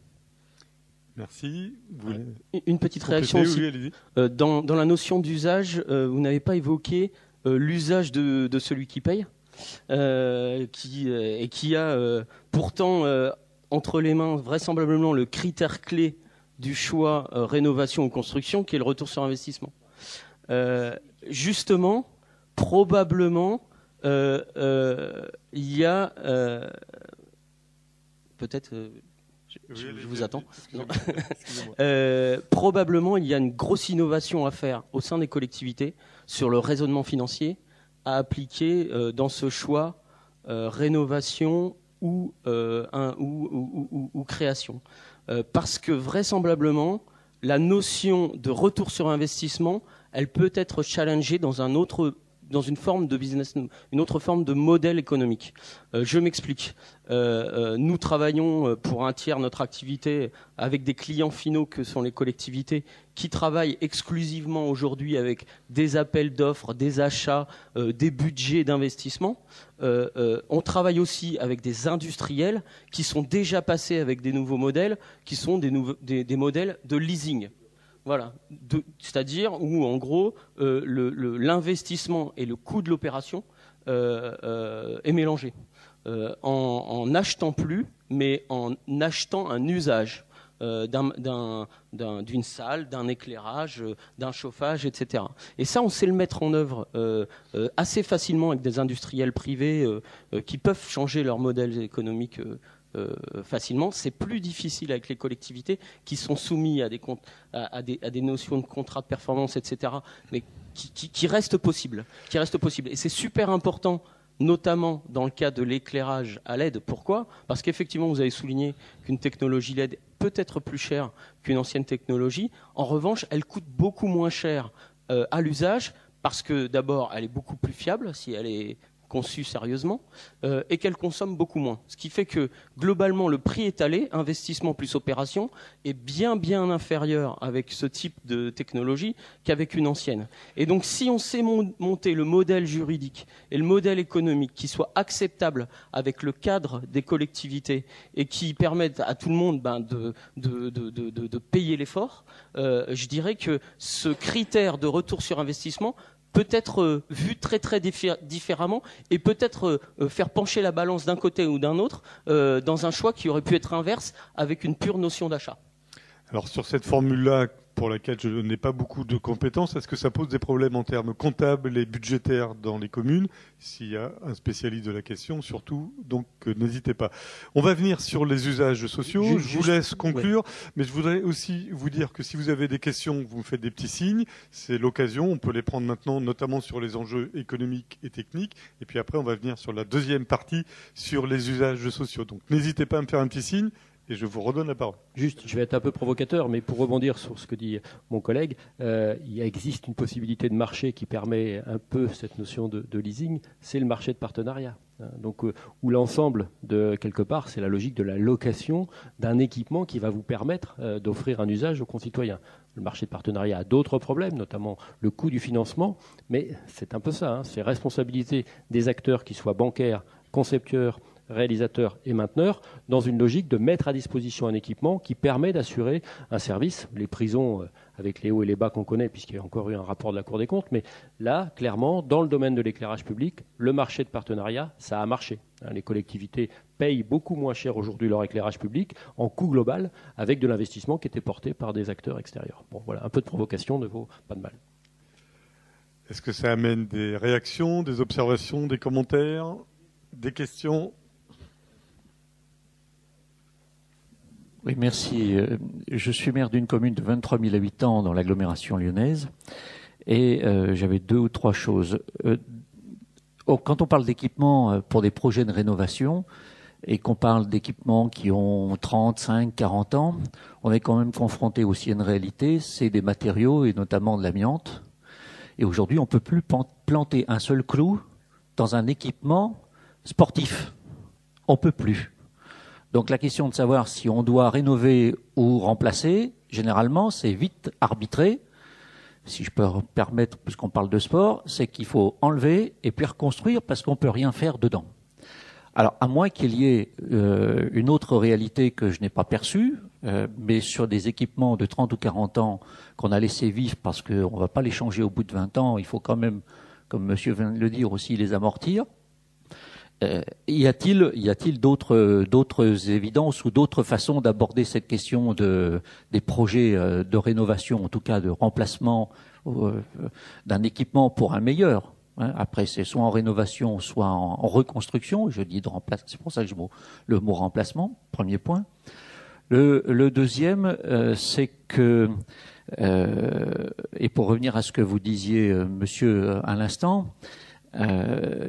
Speaker 1: Merci. Vous
Speaker 3: Une petite réaction aussi. Oui, euh, dans, dans la notion d'usage, euh, vous n'avez pas évoqué euh, l'usage de, de celui qui paye, euh, qui, euh, et qui a euh, pourtant euh, entre les mains vraisemblablement le critère clé du choix euh, rénovation ou construction, qui est le retour sur investissement. Euh, justement, probablement, euh, euh, il y a euh, peut-être, euh, je, je, je vous attends. euh, probablement, il y a une grosse innovation à faire au sein des collectivités sur le raisonnement financier à appliquer euh, dans ce choix euh, rénovation ou, euh, un, ou, ou, ou, ou création. Euh, parce que vraisemblablement, la notion de retour sur investissement, elle peut être challengée dans un autre, dans une forme de business, une autre forme de modèle économique. Euh, je m'explique. Euh, euh, nous travaillons pour un tiers notre activité avec des clients finaux que sont les collectivités qui travaillent exclusivement aujourd'hui avec des appels d'offres, des achats, euh, des budgets d'investissement. Euh, euh, on travaille aussi avec des industriels qui sont déjà passés avec des nouveaux modèles, qui sont des, nouveaux, des, des modèles de leasing. Voilà, de, c'est-à-dire où en gros euh, le, le, l'investissement et le coût de l'opération euh, euh, est mélangé, euh, en, en n'achetant plus, mais en achetant un usage euh, d'un, d'un, d'un, d'une salle, d'un éclairage, euh, d'un chauffage, et cetera. Et ça, on sait le mettre en œuvre euh, euh, assez facilement avec des industriels privés euh, euh, qui peuvent changer leur modèle économique euh, Euh, facilement. C'est plus difficile avec les collectivités qui sont soumises à des, à, à des, à des notions de contrat de performance, et cetera, mais qui, qui, qui restent possibles. Qui restent possibles. Et c'est super important, notamment dans le cas de l'éclairage à L E D. Pourquoi ? Parce qu'effectivement, vous avez souligné qu'une technologie L E D peut être plus chère qu'une ancienne technologie. En revanche, elle coûte beaucoup moins cher euh, à l'usage parce que d'abord, elle est beaucoup plus fiable si elle est conçue sérieusement, euh, et qu'elle consomme beaucoup moins. Ce qui fait que, globalement, le prix étalé, investissement plus opération, est bien, bien inférieur avec ce type de technologie qu'avec une ancienne. Et donc, si on sait mon- monter le modèle juridique et le modèle économique qui soit acceptable avec le cadre des collectivités et qui permette à tout le monde ben, de, de, de, de, de, de payer l'effort, euh, je dirais que ce critère de retour sur investissement peut être euh, vu très très diffé- différemment et peut-être euh, faire pencher la balance d'un côté ou d'un autre euh, dans un choix qui aurait pu être inverse avec une pure notion d'achat.
Speaker 1: Alors sur cette formule-là, pour laquelle je n'ai pas beaucoup de compétences, est-ce que ça pose des problèmes en termes comptables et budgétaires dans les communes ? S'il y a un spécialiste de la question, surtout, donc euh, n'hésitez pas. On va venir sur les usages sociaux.
Speaker 4: Juste,
Speaker 1: je vous laisse conclure, ouais. Mais je voudrais aussi vous dire que si vous avez des questions, vous me faites des petits signes. C'est l'occasion, on peut les prendre maintenant, notamment sur les enjeux économiques et techniques. Et puis après, on va venir sur la deuxième partie, sur les usages sociaux. Donc n'hésitez pas à me faire un petit signe. Et je vous redonne la parole.
Speaker 4: Juste, je vais être un peu provocateur, mais pour rebondir sur ce que dit mon collègue, euh, il existe une possibilité de marché qui permet un peu cette notion de, de leasing, c'est le marché de partenariat. Donc, euh, où l'ensemble, de quelque part, c'est la logique de la location d'un équipement qui va vous permettre euh, d'offrir un usage aux concitoyens. Le marché de partenariat a d'autres problèmes, notamment le coût du financement, mais c'est un peu ça, hein, c'est responsabilité des acteurs qui soient bancaires, concepteurs, réalisateurs et mainteneurs, dans une logique de mettre à disposition un équipement qui permet d'assurer un service. Les prisons, euh, avec les hauts et les bas qu'on connaît, puisqu'il y a encore eu un rapport de la Cour des comptes, mais là, clairement, dans le domaine de l'éclairage public, le marché de partenariat, ça a marché. Les collectivités payent beaucoup moins cher aujourd'hui leur éclairage public en coût global, avec de l'investissement qui était porté par des acteurs extérieurs. Bon, voilà, un peu de provocation ne vaut pas de mal.
Speaker 1: Est-ce que ça amène des réactions, des observations, des commentaires, des questions ?
Speaker 5: Oui, merci. Je suis maire d'une commune de vingt-trois mille habitants dans l'agglomération lyonnaise et euh, j'avais deux ou trois choses. Euh, quand on parle d'équipements pour des projets de rénovation et qu'on parle d'équipements qui ont trente-cinq, quarante ans, on est quand même confronté aussi à une réalité, c'est des matériaux et notamment de l'amiante. Et aujourd'hui, on ne peut plus planter un seul clou dans un équipement sportif. On ne peut plus. Donc la question de savoir si on doit rénover ou remplacer, généralement, c'est vite arbitré. Si je peux me permettre, puisqu'on parle de sport, c'est qu'il faut enlever et puis reconstruire parce qu'on ne peut rien faire dedans. Alors, à moins qu'il y ait euh, une autre réalité que je n'ai pas perçue, euh, mais sur des équipements de trente ou quarante ans qu'on a laissés vivre parce qu'on ne va pas les changer au bout de vingt ans, il faut quand même, comme monsieur vient de le dire, aussi les amortir. Euh, y a-t-il, y a-t-il d'autres, d'autres évidences ou d'autres façons d'aborder cette question de, des projets de rénovation, en tout cas de remplacement euh, d'un équipement pour un meilleur, hein? Après, c'est soit en rénovation, soit en, en reconstruction. Je dis de remplacement, c'est pour ça que je mot le mot remplacement. Premier point. Le, le deuxième, euh, c'est que, euh, et pour revenir à ce que vous disiez, euh, monsieur, à l'instant, euh,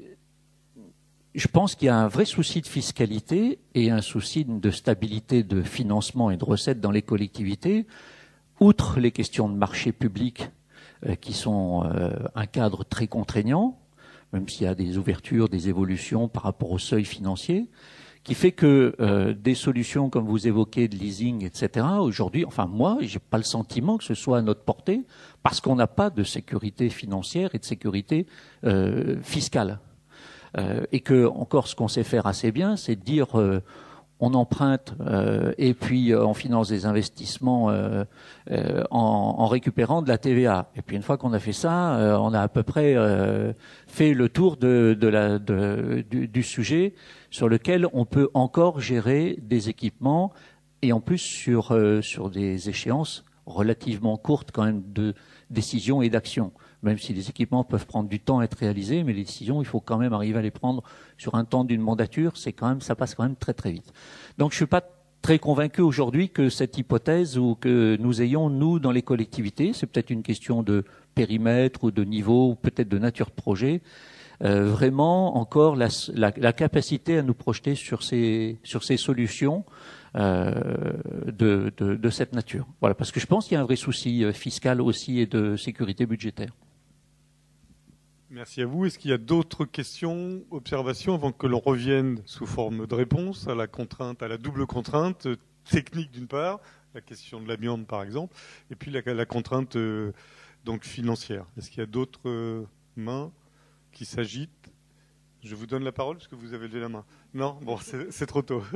Speaker 5: je pense qu'il y a un vrai souci de fiscalité et un souci de stabilité de financement et de recettes dans les collectivités, outre les questions de marché public euh, qui sont euh, un cadre très contraignant, même s'il y a des ouvertures, des évolutions par rapport au seuil financier, qui fait que euh, des solutions comme vous évoquez de leasing, et cetera, aujourd'hui, enfin moi, j'ai pas le sentiment que ce soit à notre portée, parce qu'on n'a pas de sécurité financière et de sécurité euh, fiscale. Euh, et que, encore, ce qu'on sait faire assez bien, c'est de dire euh, on emprunte euh, et puis euh, on finance des investissements euh, euh, en, en récupérant de la T V A. Et puis une fois qu'on a fait ça, euh, on a à peu près euh, fait le tour de, de la, de, du, du sujet sur lequel on peut encore gérer des équipements et en plus sur, euh, sur des échéances relativement courtes quand même de décision et d'action. Même si les équipements peuvent prendre du temps à être réalisés, mais les décisions, il faut quand même arriver à les prendre sur un temps d'une mandature, c'est quand même, ça passe quand même très très vite. Donc je suis pas très convaincu aujourd'hui que cette hypothèse ou que nous ayons, nous, dans les collectivités, c'est peut-être une question de périmètre ou de niveau ou peut-être de nature de projet, euh, vraiment encore la, la, la capacité à nous projeter sur ces, sur ces solutions euh, de, de, de cette nature. Voilà, parce que je pense qu'il y a un vrai souci fiscal aussi et de sécurité budgétaire.
Speaker 1: Merci à vous. Est-ce qu'il y a d'autres questions, observations, avant que l'on revienne sous forme de réponse à la contrainte, à la double contrainte technique d'une part, la question de l'amiante par exemple, et puis la, la contrainte euh, donc financière. Est-ce qu'il y a d'autres euh, mains qui s'agitent? Je vous donne la parole parce que vous avez levé la main. Non, bon, c'est trop tôt.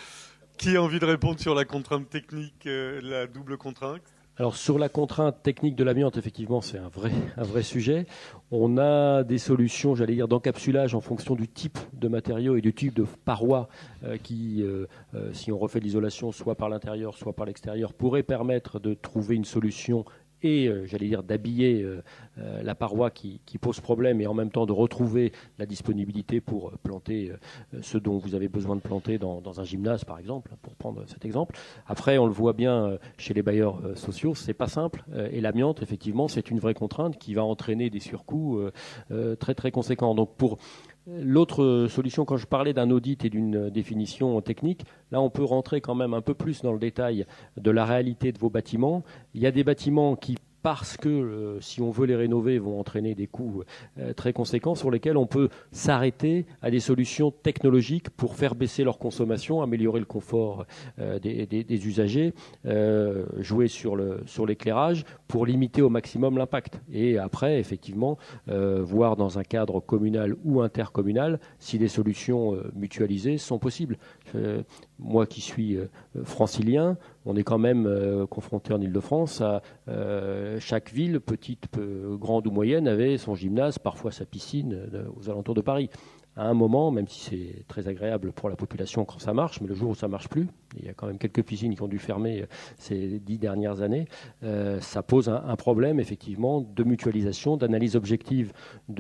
Speaker 1: Qui a envie de répondre sur la contrainte technique, euh, la double contrainte?
Speaker 4: Alors sur la contrainte technique de l'amiante, effectivement, c'est un vrai, un vrai sujet. On a des solutions, j'allais dire, d'encapsulage en fonction du type de matériaux et du type de parois euh, qui, euh, euh, si on refait l'isolation soit par l'intérieur, soit par l'extérieur, pourraient permettre de trouver une solution et, euh, j'allais dire, d'habiller euh, euh, la paroi qui, qui pose problème et en même temps de retrouver la disponibilité pour planter euh, ce dont vous avez besoin de planter dans, dans un gymnase, par exemple, pour prendre cet exemple. Après, on le voit bien euh, chez les bailleurs euh, sociaux, c'est pas simple. Euh, et l'amiante, effectivement, c'est une vraie contrainte qui va entraîner des surcoûts euh, euh, très, très conséquents. Donc, pour l'autre solution, quand je parlais d'un audit et d'une définition technique, là on peut rentrer quand même un peu plus dans le détail de la réalité de vos bâtiments. Il y a des bâtiments qui, parce que euh, si on veut les rénover, vont entraîner des coûts euh, très conséquents sur lesquels on peut s'arrêter à des solutions technologiques pour faire baisser leur consommation, améliorer le confort euh, des, des, des usagers, euh, jouer sur le, sur l'éclairage pour limiter au maximum l'impact. Et après, effectivement, euh, voir dans un cadre communal ou intercommunal si des solutions euh, mutualisées sont possibles. Euh, moi qui suis euh, francilien, on est quand même euh, confronté en Ile-de-France à euh, chaque ville, petite, peu, grande ou moyenne, avait son gymnase, parfois sa piscine euh, aux alentours de Paris. À un moment, même si c'est très agréable pour la population quand ça marche, mais le jour où ça ne marche plus, il y a quand même quelques piscines qui ont dû fermer ces dix dernières années, euh, ça pose un, un problème effectivement de mutualisation, d'analyse objective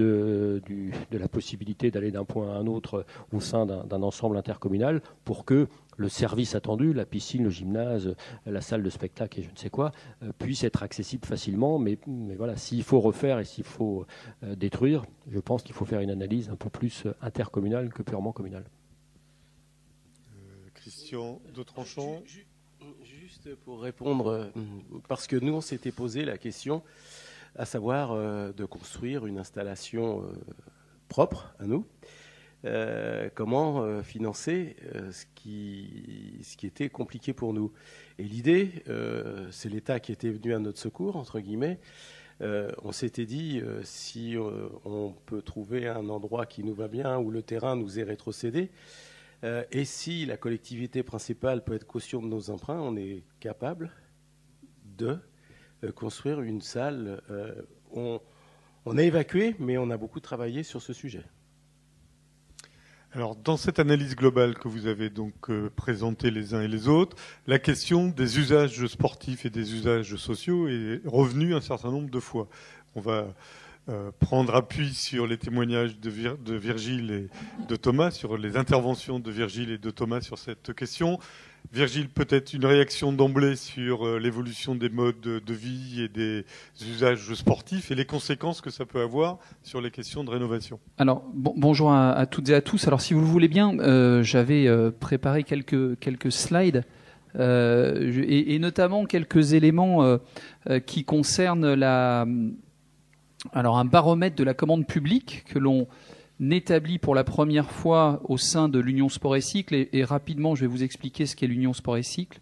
Speaker 4: de, du, de la possibilité d'aller d'un point à un autre au sein d'un ensemble intercommunal pour que le service attendu, la piscine, le gymnase, la salle de spectacle et je ne sais quoi, euh, puisse être accessible facilement. Mais, mais voilà, s'il faut refaire et s'il faut euh, détruire, je pense qu'il faut faire une analyse un peu plus intercommunale que purement communale.
Speaker 1: Euh, Christian de Tranchant.
Speaker 2: Juste pour répondre, parce que nous, on s'était posé la question, à savoir euh, de construire une installation euh, propre à nous. Euh, comment euh, financer euh, ce, qui, ce qui était compliqué pour nous. Et l'idée, euh, c'est l'État qui était venu à notre secours, entre guillemets. Euh, on s'était dit, euh, si euh, on peut trouver un endroit qui nous va bien, où le terrain nous est rétrocédé, euh, et si la collectivité principale peut être caution de nos emprunts, on est capable de euh, construire une salle. Euh, on, on a évacué, mais on a beaucoup travaillé sur ce sujet.
Speaker 1: Alors, dans cette analyse globale que vous avez donc euh, présentée les uns et les autres, la question des usages sportifs et des usages sociaux est revenue un certain nombre de fois. On va euh, prendre appui sur les témoignages de, Vir- de Virgile et de Thomas, sur les interventions de Virgile et de Thomas sur cette question. Virgile, peut-être une réaction d'emblée sur euh, l'évolution des modes de, de vie et des usages sportifs et les conséquences que ça peut avoir sur les questions de rénovation.
Speaker 6: Alors, bon, bonjour à, à toutes et à tous. Alors, si vous le voulez bien, euh, j'avais euh, préparé quelques, quelques slides euh, et, et notamment quelques éléments euh, euh, qui concernent la, alors, un baromètre de la commande publique que l'on établi pour la première fois au sein de l'Union Sport et Cycle, et, et rapidement je vais vous expliquer ce qu'est l'Union Sport et Cycle.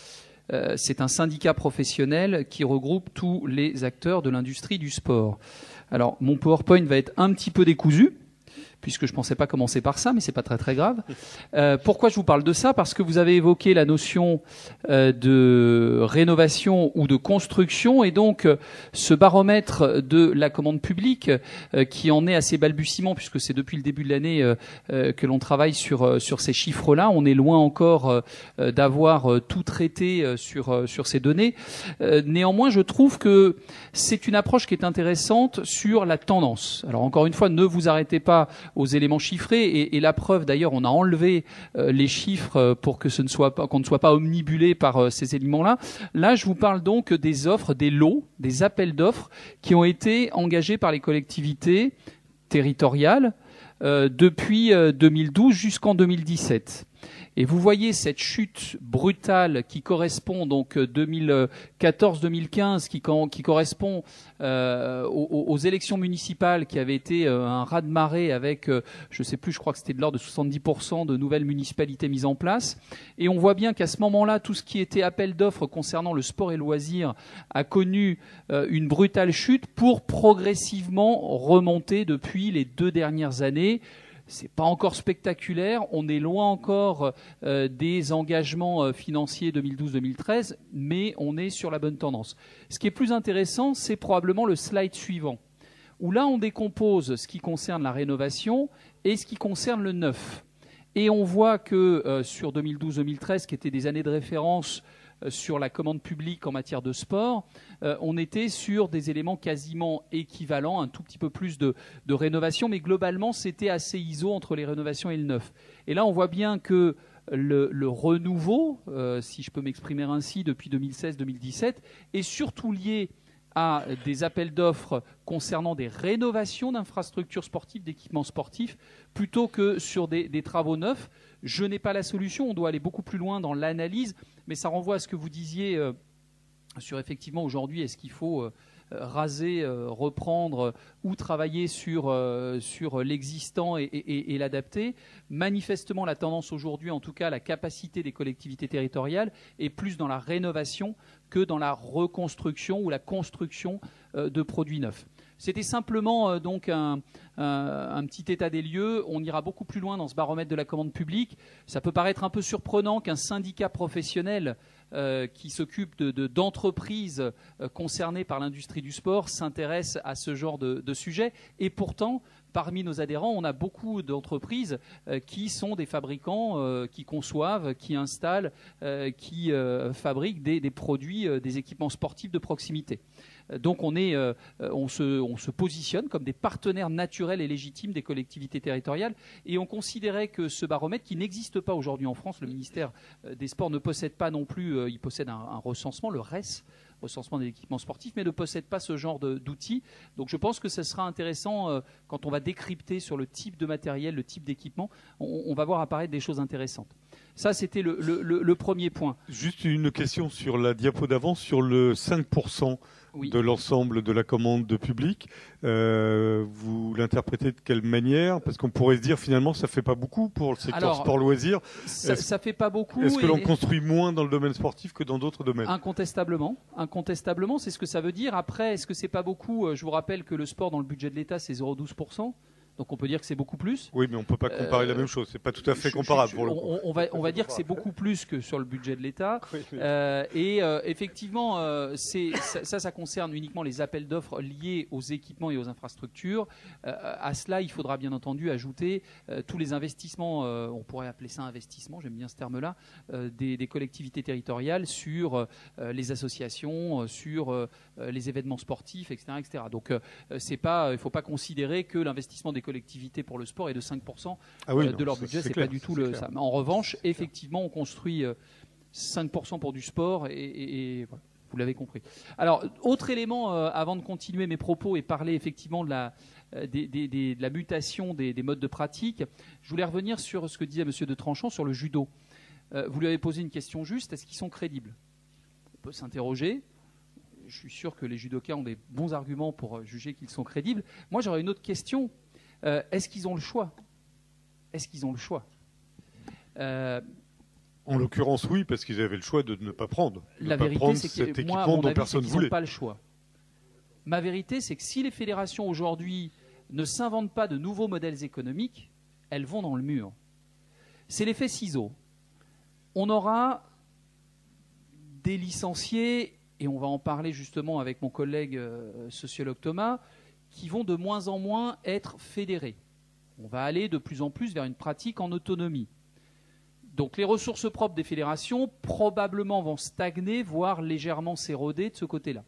Speaker 6: Euh, c'est un syndicat professionnel qui regroupe tous les acteurs de l'industrie du sport. Alors mon PowerPoint va être un petit peu décousu, puisque je ne pensais pas commencer par ça, mais c'est pas très très grave. Euh, pourquoi je vous parle de ça ? Parce que vous avez évoqué la notion euh, de rénovation ou de construction, et donc euh, ce baromètre de la commande publique, euh, qui en est assez balbutiement, puisque c'est depuis le début de l'année euh, euh, que l'on travaille sur euh, sur ces chiffres-là. On est loin encore euh, d'avoir euh, tout traité euh, sur euh, sur ces données. Euh, néanmoins, je trouve que c'est une approche qui est intéressante sur la tendance. Alors encore une fois, ne vous arrêtez pas aux éléments chiffrés, et, et la preuve d'ailleurs, on a enlevé euh, les chiffres pour que ce ne soit pas, qu'on ne soit pas omnibulé par euh, ces éléments-là. Là, je vous parle donc des offres, des lots, des appels d'offres qui ont été engagés par les collectivités territoriales euh, depuis euh, deux mille douze jusqu'en deux mille dix-sept. Et vous voyez cette chute brutale qui correspond donc deux mille quatorze deux mille quinze, qui, qui correspond euh, aux, aux élections municipales, qui avaient été euh, un raz-de-marée avec, euh, je ne sais plus, je crois que c'était de l'ordre de soixante-dix pour cent de nouvelles municipalités mises en place. Et on voit bien qu'à ce moment-là, tout ce qui était appel d'offres concernant le sport et loisirs a connu euh, une brutale chute pour progressivement remonter depuis les deux dernières années. C'est pas encore spectaculaire, on est loin encore euh, des engagements euh, financiers deux mille douze deux mille treize, mais on est sur la bonne tendance. Ce qui est plus intéressant, c'est probablement le slide suivant, où là on décompose ce qui concerne la rénovation et ce qui concerne le neuf. Et on voit que euh, sur deux mille douze deux mille treize, qui étaient des années de référence euh, sur la commande publique en matière de sport, euh, on était sur des éléments quasiment équivalents, un tout petit peu plus de, de rénovation, mais globalement c'était assez I S O entre les rénovations et le neuf. Et là on voit bien que le, le renouveau, euh, si je peux m'exprimer ainsi, depuis deux mille seize deux mille dix-sept, est surtout lié à des appels d'offres concernant des rénovations d'infrastructures sportives, d'équipements sportifs, plutôt que sur des, des travaux neufs. Je n'ai pas la solution, on doit aller beaucoup plus loin dans l'analyse, mais ça renvoie à ce que vous disiez euh, sur effectivement aujourd'hui, est-ce qu'il faut euh, raser, euh, reprendre euh, ou travailler sur, euh, sur l'existant et, et, et l'adapter. Manifestement, la tendance aujourd'hui, en tout cas la capacité des collectivités territoriales, est plus dans la rénovation que dans la reconstruction ou la construction euh, de produits neufs. C'était simplement euh, donc un, un, un petit état des lieux. On ira beaucoup plus loin dans ce baromètre de la commande publique. Ça peut paraître un peu surprenant qu'un syndicat professionnel euh, qui s'occupe de, de, d'entreprises euh, concernées par l'industrie du sport s'intéresse à ce genre de, de sujet. Et pourtant, parmi nos adhérents, on a beaucoup d'entreprises euh, qui sont des fabricants, euh, qui conçoivent, qui installent, euh, qui euh, fabriquent des, des produits, euh, des équipements sportifs de proximité. Donc on, est, euh, on, se, on se positionne comme des partenaires naturels et légitimes des collectivités territoriales, et on considérait que ce baromètre, qui n'existe pas aujourd'hui en France, le ministère des Sports ne possède pas non plus, euh, il possède un, un recensement, le R E S, recensement des équipements sportifs, mais ne possède pas ce genre de, d'outils. Donc je pense que ce sera intéressant euh, quand on va décrypter sur le type de matériel, le type d'équipement, on, on va voir apparaître des choses intéressantes. Ça, c'était le, le, le, le premier point.
Speaker 1: Juste une question sur la diapo d'avant, sur le cinq pour cent oui. de l'ensemble de la commande de public. Euh, vous l'interprétez de quelle manière ? Parce qu'on pourrait se dire, finalement, ça ne fait pas beaucoup pour le secteur sport-loisirs.
Speaker 6: Ça ne fait pas beaucoup.
Speaker 1: Est-ce que l'on construit moins dans le domaine sportif que dans d'autres domaines ?
Speaker 6: Incontestablement. Incontestablement, c'est ce que ça veut dire. Après, est-ce que ce n'est pas beaucoup ? Je vous rappelle que le sport, dans le budget de l'État, c'est zéro virgule douze pour cent. Donc on peut dire que c'est beaucoup plus.
Speaker 1: Oui, mais on ne peut pas comparer euh, la même chose. C'est pas tout à fait comparable
Speaker 6: je, je,
Speaker 1: pour le coup.
Speaker 6: On, on va, on va dire que c'est beaucoup plus que sur le budget de l'État. Oui, oui. Euh, et euh, effectivement, euh, c'est, ça, ça, ça concerne uniquement les appels d'offres liés aux équipements et aux infrastructures. Euh, à cela, il faudra bien entendu ajouter euh, tous les investissements, euh, on pourrait appeler ça investissement, j'aime bien ce terme-là, euh, des, des collectivités territoriales sur euh, les associations, euh, sur euh, les événements sportifs, et cetera, et cetera. Donc, euh, c'est pas, il ne faut pas considérer que l'investissement des collectivités pour le sport est de cinq pour cent ah oui, de non, leur budget, c'est, c'est pas du tout le, ça. En revanche, effectivement, on construit cinq pour cent pour du sport et, et, et voilà, vous l'avez compris. Alors, autre élément, euh, avant de continuer mes propos et parler effectivement de la, des, des, des, de la mutation des, des modes de pratique, je voulais revenir sur ce que disait M. de Tranchant sur le judo. Euh, vous lui avez posé une question juste, est-ce qu'ils sont crédibles ? On peut s'interroger. Je suis sûr que les judokas ont des bons arguments pour juger qu'ils sont crédibles. Moi, j'aurais une autre question. Euh, est-ce qu'ils ont le choix ? Est-ce qu'ils ont le choix ? euh,
Speaker 1: En l'occurrence, oui, parce qu'ils avaient le choix de ne pas prendre. De
Speaker 6: la
Speaker 1: pas
Speaker 6: vérité,
Speaker 1: prendre
Speaker 6: c'est
Speaker 1: cet
Speaker 6: que
Speaker 1: équipement
Speaker 6: moi, à mon
Speaker 1: dont
Speaker 6: avis,
Speaker 1: personne
Speaker 6: c'est qu'ils
Speaker 1: voulait.
Speaker 6: n'ont pas le choix. Ma vérité, c'est que si les fédérations aujourd'hui ne s'inventent pas de nouveaux modèles économiques, elles vont dans le mur. C'est l'effet ciseau. On aura des licenciés, et on va en parler justement avec mon collègue euh, sociologue Thomas, qui vont de moins en moins être fédérés. On va aller de plus en plus vers une pratique en autonomie. Donc les ressources propres des fédérations probablement vont stagner, voire légèrement s'éroder de ce côté-là.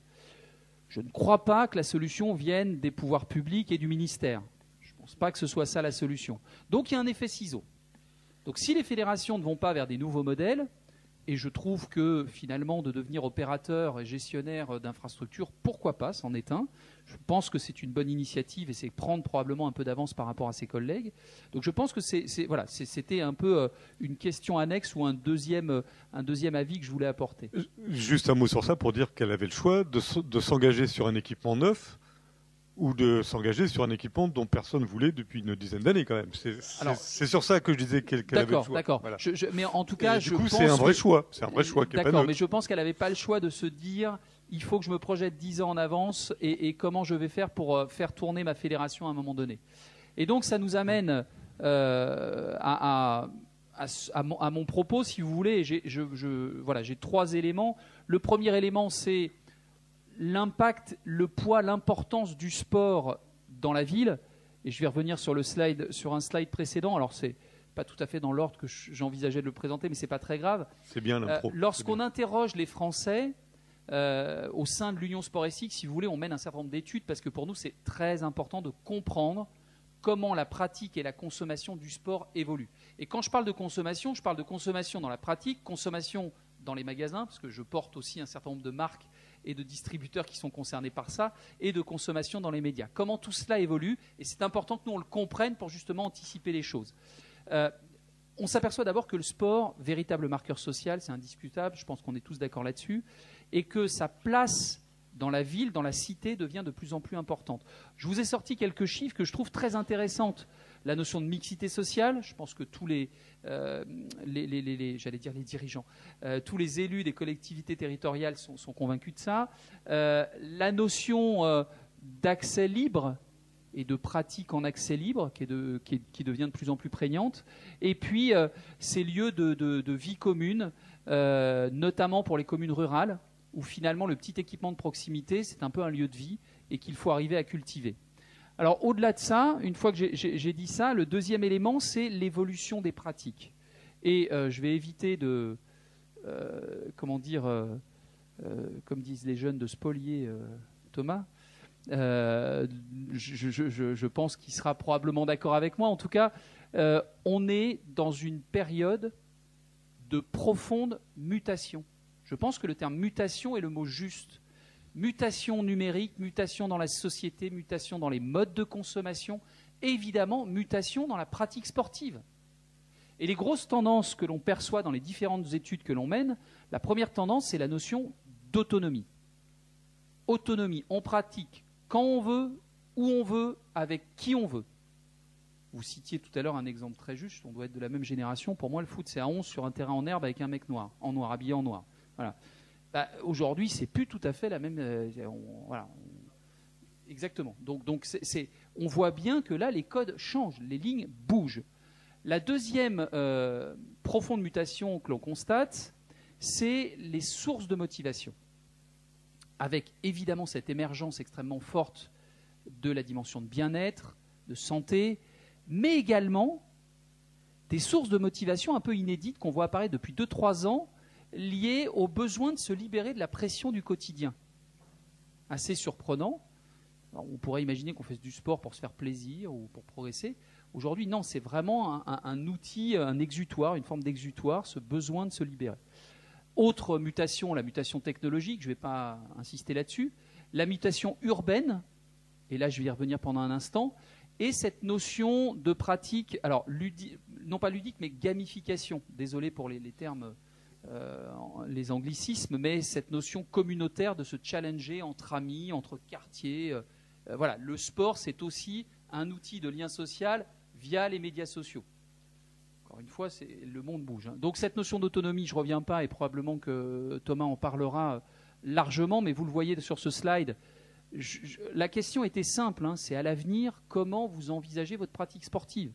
Speaker 6: Je ne crois pas que la solution vienne des pouvoirs publics et du ministère. Je ne pense pas que ce soit ça la solution. Donc il y a un effet ciseau. Donc si les fédérations ne vont pas vers des nouveaux modèles, et je trouve que finalement de devenir opérateur et gestionnaire d'infrastructures, pourquoi pas, c'en est un. Je pense que c'est une bonne initiative et c'est prendre probablement un peu d'avance par rapport à ses collègues. Donc je pense que c'est, c'est, voilà, c'est, c'était un peu une question annexe ou un deuxième, un deuxième avis que je voulais apporter.
Speaker 1: Juste un mot sur ça pour dire qu'elle avait le choix de, de s'engager sur un équipement neuf ou de s'engager sur un équipement dont personne ne voulait depuis une dizaine d'années quand même. C'est, c'est, Alors, c'est sur ça que je disais qu'elle, qu'elle avait le choix.
Speaker 6: D'accord,
Speaker 1: voilà.
Speaker 6: je, je, mais en tout cas,
Speaker 1: et
Speaker 6: je
Speaker 1: du coup,
Speaker 6: pense
Speaker 1: c'est un vrai
Speaker 6: que,
Speaker 1: choix. C'est un vrai choix qui est pas
Speaker 6: D'accord,
Speaker 1: neutre.
Speaker 6: mais je pense qu'elle n'avait pas le choix de se dire il faut que je me projette dix ans en avance et, et comment je vais faire pour euh, faire tourner ma fédération à un moment donné. Et donc, ça nous amène euh, à, à, à, à, mon, à mon propos, si vous voulez. J'ai, je, je, voilà, j'ai trois éléments. Le premier élément, c'est l'impact, le poids, l'importance du sport dans la ville, et je vais revenir sur le slide, sur un slide précédent. Alors c'est pas tout à fait dans l'ordre que j'envisageais de le présenter, mais c'est pas très grave.
Speaker 1: C'est bien l'intro.
Speaker 6: Euh, lorsqu'on interroge les Français euh, au sein de l'Union Sport et Cycle, si vous voulez, on mène un certain nombre d'études parce que pour nous c'est très important de comprendre comment la pratique et la consommation du sport évoluent. Et quand je parle de consommation, je parle de consommation dans la pratique, consommation dans les magasins, parce que je porte aussi un certain nombre de marques et de distributeurs qui sont concernés par ça, et de consommation dans les médias. Comment tout cela évolue, et c'est important que nous on le comprenne pour justement anticiper les choses. Euh, on s'aperçoit d'abord que le sport, véritable marqueur social, c'est indiscutable, je pense qu'on est tous d'accord là-dessus, et que sa place dans la ville, dans la cité, devient de plus en plus importante. Je vous ai sorti quelques chiffres que je trouve très intéressantes. La notion de mixité sociale, je pense que tous les, euh, les, les, les, les j'allais dire les dirigeants, euh, tous les élus des collectivités territoriales sont, sont convaincus de ça. Euh, la notion euh, d'accès libre et de pratique en accès libre qui, est de, qui, est, qui devient de plus en plus prégnante. Et puis euh, ces lieux de, de, de vie commune, euh, notamment pour les communes rurales, où finalement le petit équipement de proximité, c'est un peu un lieu de vie et qu'il faut arriver à cultiver. Alors au-delà de ça, une fois que j'ai, j'ai, j'ai dit ça, le deuxième élément, c'est l'évolution des pratiques. Et euh, je vais éviter de, euh, comment dire, euh, euh, comme disent les jeunes, de spolier euh, Thomas. Euh, je, je, je, je pense qu'il sera probablement d'accord avec moi. En tout cas, euh, on est dans une période de profonde mutation. Je pense que le terme mutation est le mot juste. Mutation numérique, mutation dans la société, mutation dans les modes de consommation, et évidemment mutation dans la pratique sportive. Et les grosses tendances que l'on perçoit dans les différentes études que l'on mène, la première tendance, c'est la notion d'autonomie. Autonomie, on pratique quand on veut, où on veut, avec qui on veut. Vous citiez tout à l'heure un exemple très juste, on doit être de la même génération. Pour moi, le foot, c'est à onze sur un terrain en herbe avec un mec noir, en noir, habillé en noir. Voilà. Bah, aujourd'hui, c'est plus tout à fait la même. Euh, on, voilà, Exactement. Donc, donc c'est, c'est, on voit bien que là, les codes changent, les lignes bougent. La deuxième euh, profonde mutation que l'on constate, c'est les sources de motivation. Avec évidemment cette émergence extrêmement forte de la dimension de bien-être, de santé, mais également des sources de motivation un peu inédites qu'on voit apparaître depuis deux trois ans, liées au besoin de se libérer de la pression du quotidien. Assez surprenant. Alors, on pourrait imaginer qu'on fasse du sport pour se faire plaisir ou pour progresser. Aujourd'hui, non, c'est vraiment un, un, un outil, un exutoire, une forme d'exutoire, ce besoin de se libérer. Autre mutation, la mutation technologique, je ne vais pas insister là-dessus. La mutation urbaine, et là je vais y revenir pendant un instant, et cette notion de pratique, alors ludi, non pas ludique, mais gamification. Désolé pour les, les termes, euh, les anglicismes, mais cette notion communautaire de se challenger entre amis, entre quartiers. Euh, euh, voilà, le sport, c'est aussi un outil de lien social via les médias sociaux. Encore une fois, c'est, le monde bouge. Hein. Donc cette notion d'autonomie, je ne reviens pas, et probablement que Thomas en parlera largement, mais vous le voyez sur ce slide. Je, je, la question était simple, hein, c'est à l'avenir, comment vous envisagez votre pratique sportive?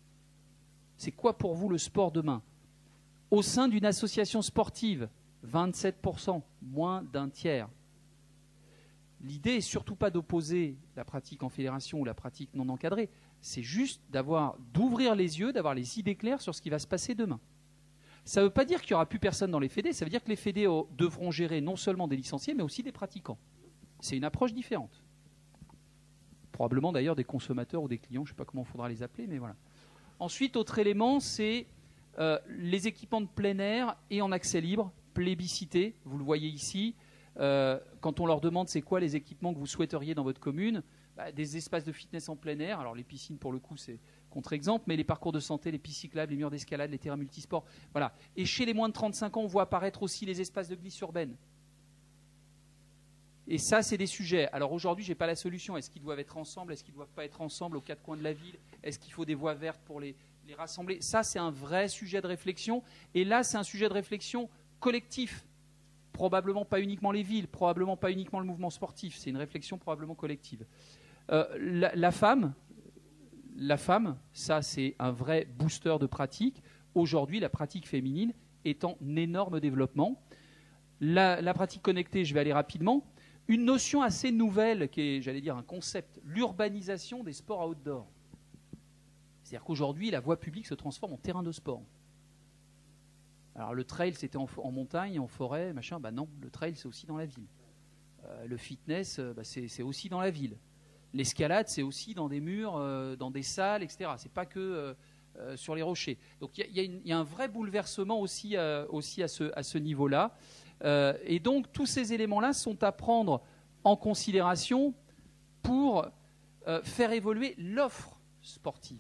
Speaker 6: C'est quoi pour vous le sport demain? Au sein d'une association sportive, vingt-sept pour cent, moins d'un tiers. L'idée n'est surtout pas d'opposer la pratique en fédération ou la pratique non encadrée, c'est juste d'avoir, d'ouvrir les yeux, d'avoir les idées claires sur ce qui va se passer demain. Ça ne veut pas dire qu'il n'y aura plus personne dans les fédés, ça veut dire que les fédés devront gérer non seulement des licenciés, mais aussi des pratiquants. C'est une approche différente. Probablement d'ailleurs des consommateurs ou des clients, je ne sais pas comment il faudra les appeler, mais voilà. Ensuite, autre élément, c'est euh, les équipements de plein air et en accès libre, plébiscités, vous le voyez ici. Euh, quand on leur demande c'est quoi les équipements que vous souhaiteriez dans votre commune, bah, des espaces de fitness en plein air, alors les piscines pour le coup c'est contre-exemple, mais les parcours de santé, les pistes cyclables, les murs d'escalade, les terrains multisports, voilà. Et chez les moins de trente-cinq ans, on voit apparaître aussi les espaces de glisse urbaine. Et ça, c'est des sujets. Alors aujourd'hui, je n'ai pas la solution. Est-ce qu'ils doivent être ensemble? Est-ce qu'ils ne doivent pas être ensemble aux quatre coins de la ville? Est-ce qu'il faut des voies vertes pour les, les rassembler? Ça, c'est un vrai sujet de réflexion. Et là, c'est un sujet de réflexion collectif. Probablement pas uniquement les villes, probablement pas uniquement le mouvement sportif. C'est une réflexion probablement collective. Euh, la, la femme, la femme, ça, c'est un vrai booster de pratique. Aujourd'hui, la pratique féminine est en énorme développement. La, la pratique connectée, je vais aller rapidement. Une notion assez nouvelle, qui est, j'allais dire, un concept, l'urbanisation des sports à outdoor. C'est-à-dire qu'aujourd'hui, la voie publique se transforme en terrain de sport. Alors le trail, c'était en, en montagne, en forêt, machin. Bah non, le trail, c'est aussi dans la ville. Euh, le fitness, bah, c'est, c'est aussi dans la ville. L'escalade, c'est aussi dans des murs, euh, dans des salles, et cetera. C'est pas que euh, euh, sur les rochers. Donc il y, y, y a un vrai bouleversement aussi, euh, aussi à ce, à ce niveau-là. Euh, et donc tous ces éléments-là sont à prendre en considération pour euh, faire évoluer l'offre sportive.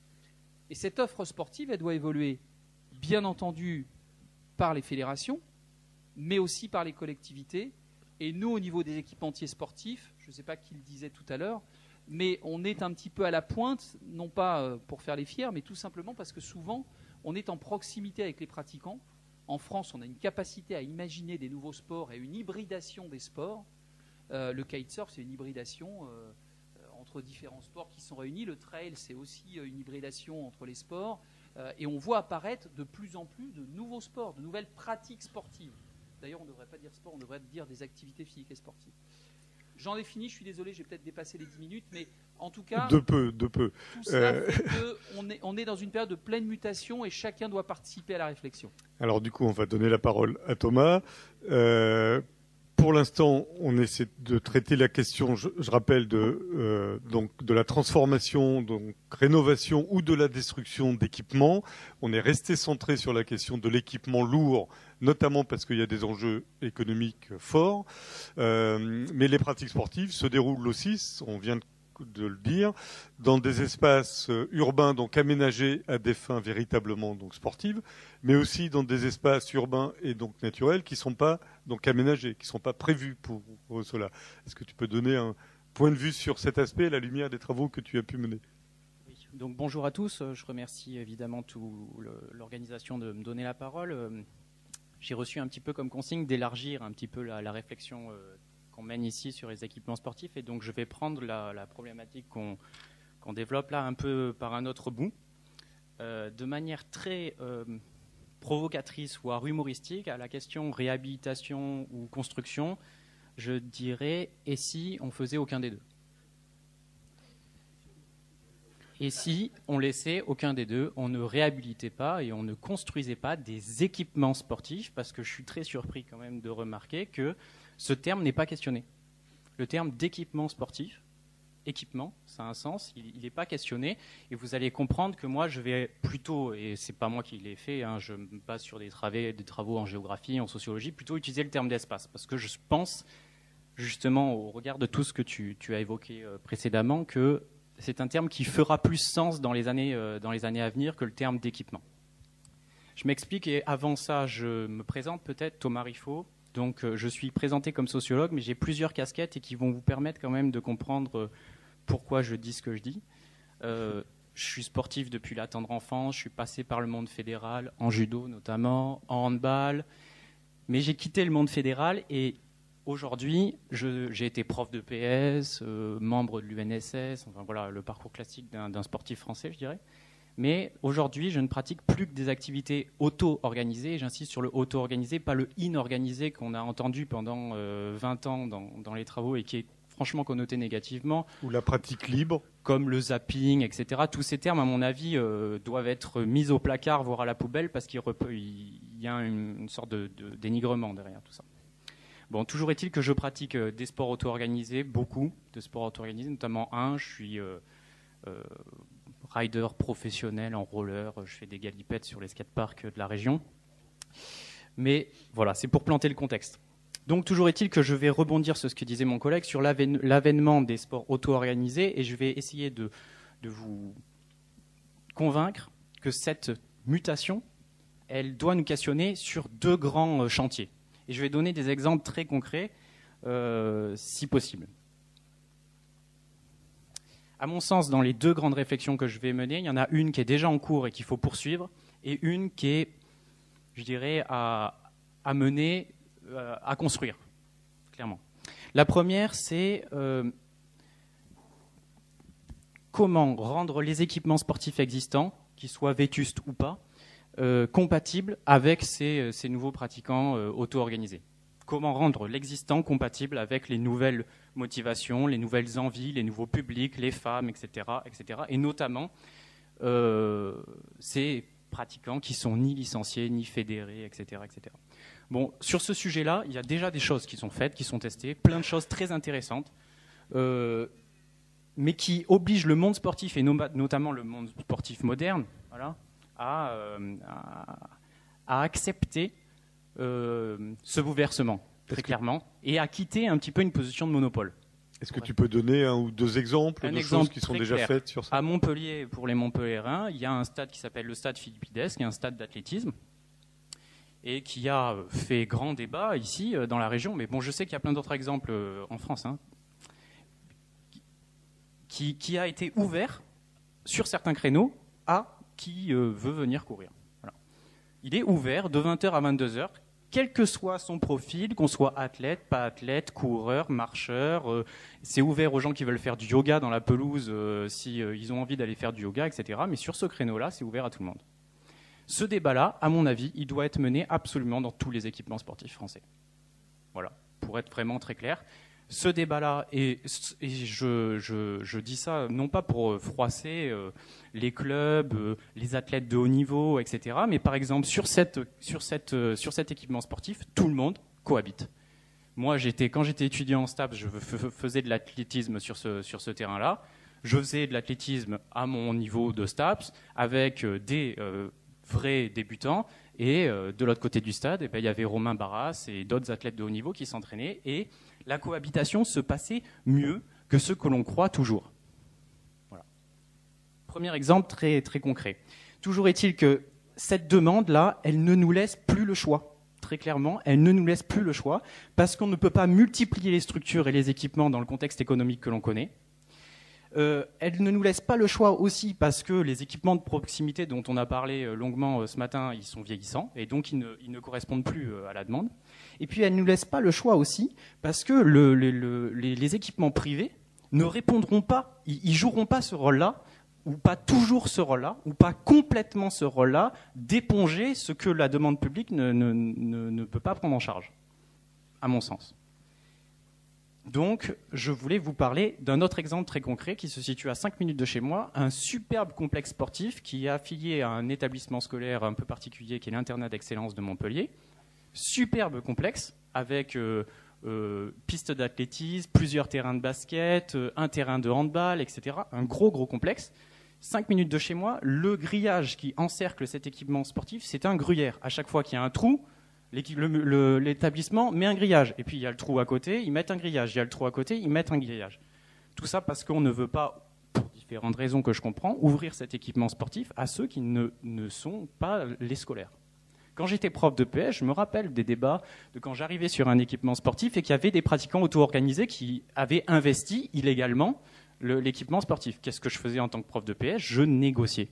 Speaker 6: Et cette offre sportive, elle doit évoluer, bien entendu, par les fédérations, mais aussi par les collectivités. Et nous, au niveau des équipementiers sportifs, je ne sais pas qui le disait tout à l'heure, mais on est un petit peu à la pointe, non pas pour faire les fiers, mais tout simplement parce que souvent, on est en proximité avec les pratiquants. En France, on a une capacité à imaginer des nouveaux sports et une hybridation des sports. Euh, le kitesurf, c'est une hybridation euh, entre différents sports qui sont réunis. Le trail, c'est aussi une hybridation entre les sports. Euh, et on voit apparaître de plus en plus de nouveaux sports, de nouvelles pratiques sportives. D'ailleurs, on ne devrait pas dire sport, on devrait dire des activités physiques et sportives. J'en ai fini, je suis désolé, j'ai peut-être dépassé les dix minutes, mais en tout cas...
Speaker 1: De peu, de peu.
Speaker 6: Tout cela euh... fait qu'on est, on est dans une période de pleine mutation et chacun doit participer à la réflexion.
Speaker 1: Alors du coup, on va donner la parole à Thomas. Euh, pour l'instant, on essaie de traiter la question, je, je rappelle, de, euh, donc, de la transformation, donc rénovation ou de la destruction d'équipements. On est resté centré sur la question de l'équipement lourd, notamment parce qu'il y a des enjeux économiques forts. Euh, mais les pratiques sportives se déroulent aussi, on vient de de le dire, dans des espaces urbains donc aménagés à des fins véritablement donc sportives, mais aussi dans des espaces urbains et donc naturels qui ne sont pas donc aménagés, qui ne sont pas prévus pour, pour cela. Est-ce que tu peux donner un point de vue sur cet aspect à la lumière des travaux que tu as pu mener?
Speaker 7: Oui. Donc bonjour à tous, je remercie évidemment tout le, l'organisation de me donner la parole. J'ai reçu un petit peu comme consigne d'élargir un petit peu la, la réflexion euh, qu'on mène ici sur les équipements sportifs. Et donc, je vais prendre la, la problématique qu'on qu'on développe là un peu par un autre bout, euh, de manière très euh, provocatrice, voire humoristique, à la question réhabilitation ou construction. Je dirais, et si on faisait aucun des deux? Et si on laissait aucun des deux, on ne réhabilitait pas et on ne construisait pas des équipements sportifs, parce que je suis très surpris quand même de remarquer que ce terme n'est pas questionné. Le terme d'équipement sportif, équipement, ça a un sens, il n'est pas questionné, et vous allez comprendre que moi je vais plutôt, et c'est pas moi qui l'ai fait, hein, je me base sur des travaux, des travaux en géographie, en sociologie, plutôt utiliser le terme d'espace, parce que je pense justement au regard de tout ce que tu, tu as évoqué euh, précédemment, que c'est un terme qui fera plus sens dans les années, euh, dans les années à venir que le terme d'équipement. Je m'explique, et avant ça, je me présente peut-être, Thomas Riffaut. Donc, euh, je suis présenté comme sociologue, mais j'ai plusieurs casquettes et qui vont vous permettre quand même de comprendre euh, pourquoi je dis ce que je dis. Euh, je suis sportif depuis la tendre enfance, je suis passé par le monde fédéral, en judo notamment, en handball, mais j'ai quitté le monde fédéral et aujourd'hui, j'ai été prof de P S, euh, membre de l'U N S S, enfin voilà, le parcours classique d'un sportif français, je dirais. Mais aujourd'hui, je ne pratique plus que des activités auto-organisées. J'insiste sur le auto-organisé, pas le in-organisé qu'on a entendu pendant euh, vingt ans dans, dans les travaux et qui est franchement connoté négativement.
Speaker 1: Ou la pratique libre.
Speaker 7: Comme le zapping, et cetera. Tous ces termes, à mon avis, euh, doivent être mis au placard, voire à la poubelle, parce qu'il y a une, une sorte de, de dénigrement derrière tout ça. Bon, toujours est-il que je pratique euh, des sports auto-organisés, beaucoup de sports auto-organisés, notamment un, je suis euh, euh, rider professionnel en roller, je fais des galipettes sur les skateparks de la région. Mais voilà, c'est pour planter le contexte. Donc toujours est-il que je vais rebondir sur ce que disait mon collègue sur l'avènement des sports auto-organisés et je vais essayer de, de vous convaincre que cette mutation, elle doit nous questionner sur deux grands chantiers. Et je vais donner des exemples très concrets, euh, si possible. À mon sens, dans les deux grandes réflexions que je vais mener, il y en a une qui est déjà en cours et qu'il faut poursuivre, et une qui est, je dirais, à, à mener, euh, à construire, clairement. La première, c'est euh, comment rendre les équipements sportifs existants, qu'ils soient vétustes ou pas, Euh, compatible avec ces, ces nouveaux pratiquants euh, auto-organisés. Comment rendre l'existant compatible avec les nouvelles motivations, les nouvelles envies, les nouveaux publics, les femmes, et cetera, et cetera. Et notamment euh, ces pratiquants qui sont ni licenciés, ni fédérés, et cetera, et cetera. Bon, sur ce sujet-là, il y a déjà des choses qui sont faites, qui sont testées, plein de choses très intéressantes, euh, mais qui obligent le monde sportif, et notamment le monde sportif moderne, voilà, À, euh, à, à accepter euh, ce bouleversement, très clairement, et à quitter un petit peu une position de monopole.
Speaker 1: Est-ce que tu peux donner un ou deux exemples
Speaker 7: un
Speaker 1: de
Speaker 7: exemple
Speaker 1: choses qui sont
Speaker 7: très
Speaker 1: déjà
Speaker 7: clair.
Speaker 1: faites sur ça?
Speaker 7: À Montpellier, pour les Montpelliérains, il y a un stade qui s'appelle le stade Philippides, qui est un stade d'athlétisme, et qui a fait grand débat ici, dans la région, mais bon, je sais qu'il y a plein d'autres exemples en France, hein, qui, qui a été ouvert sur certains créneaux à qui euh, veut venir courir. Voilà. Il est ouvert de vingt heures à vingt-deux heures, quel que soit son profil, qu'on soit athlète, pas athlète, coureur, marcheur. Euh, c'est ouvert aux gens qui veulent faire du yoga dans la pelouse, euh, si euh, ils ont envie d'aller faire du yoga, et cetera. Mais sur ce créneau-là, c'est ouvert à tout le monde. Ce débat-là, à mon avis, il doit être mené absolument dans tous les équipements sportifs français. Voilà, pour être vraiment très clair. Ce débat-là, et, et je, je, je dis ça non pas pour froisser euh, les clubs, euh, les athlètes de haut niveau, et cetera, mais par exemple sur, cette, sur, cette, euh, sur cet équipement sportif, tout le monde cohabite. Moi, j'étais, quand j'étais étudiant en STAPS, je faisais de l'athlétisme sur ce, sur ce terrain-là. Je faisais de l'athlétisme à mon niveau de STAPS avec euh, des euh, vrais débutants. Et euh, de l'autre côté du stade, eh ben, il y avait Romain Barras et d'autres athlètes de haut niveau qui s'entraînaient. Et la cohabitation se passait mieux que ce que l'on croit toujours. Voilà. Premier exemple très, très concret. Toujours est-il que cette demande-là, elle ne nous laisse plus le choix. Très clairement, elle ne nous laisse plus le choix parce qu'on ne peut pas multiplier les structures et les équipements dans le contexte économique que l'on connaît. Euh, elle ne nous laisse pas le choix aussi parce que les équipements de proximité dont on a parlé longuement ce matin, ils sont vieillissants et donc ils ne, ils ne correspondent plus à la demande. Et puis elle ne nous laisse pas le choix aussi, parce que le, le, le, les, les équipements privés ne répondront pas, ils, ils joueront pas ce rôle-là, ou pas toujours ce rôle-là, ou pas complètement ce rôle-là, d'éponger ce que la demande publique ne, ne, ne, ne peut pas prendre en charge, à mon sens. Donc, je voulais vous parler d'un autre exemple très concret qui se situe à cinq minutes de chez moi, un superbe complexe sportif qui est affilié à un établissement scolaire un peu particulier qui est l'internat d'excellence de Montpellier. Superbe complexe avec euh, euh, piste d'athlétisme, plusieurs terrains de basket, euh, un terrain de handball, et cetera. Un gros, gros complexe. cinq minutes de chez moi, le grillage qui encercle cet équipement sportif, c'est un gruyère. À chaque fois qu'il y a un trou, l'établissement met un grillage. Et puis il y a le trou à côté, ils mettent un grillage. Il y a le trou à côté, ils mettent un grillage. Tout ça parce qu'on ne veut pas, pour différentes raisons que je comprends, ouvrir cet équipement sportif à ceux qui ne, ne sont pas les scolaires. Quand j'étais prof de P S, je me rappelle des débats de quand j'arrivais sur un équipement sportif et qu'il y avait des pratiquants auto-organisés qui avaient investi illégalement l'équipement sportif. Qu'est-ce que je faisais en tant que prof de P S? Je négociais.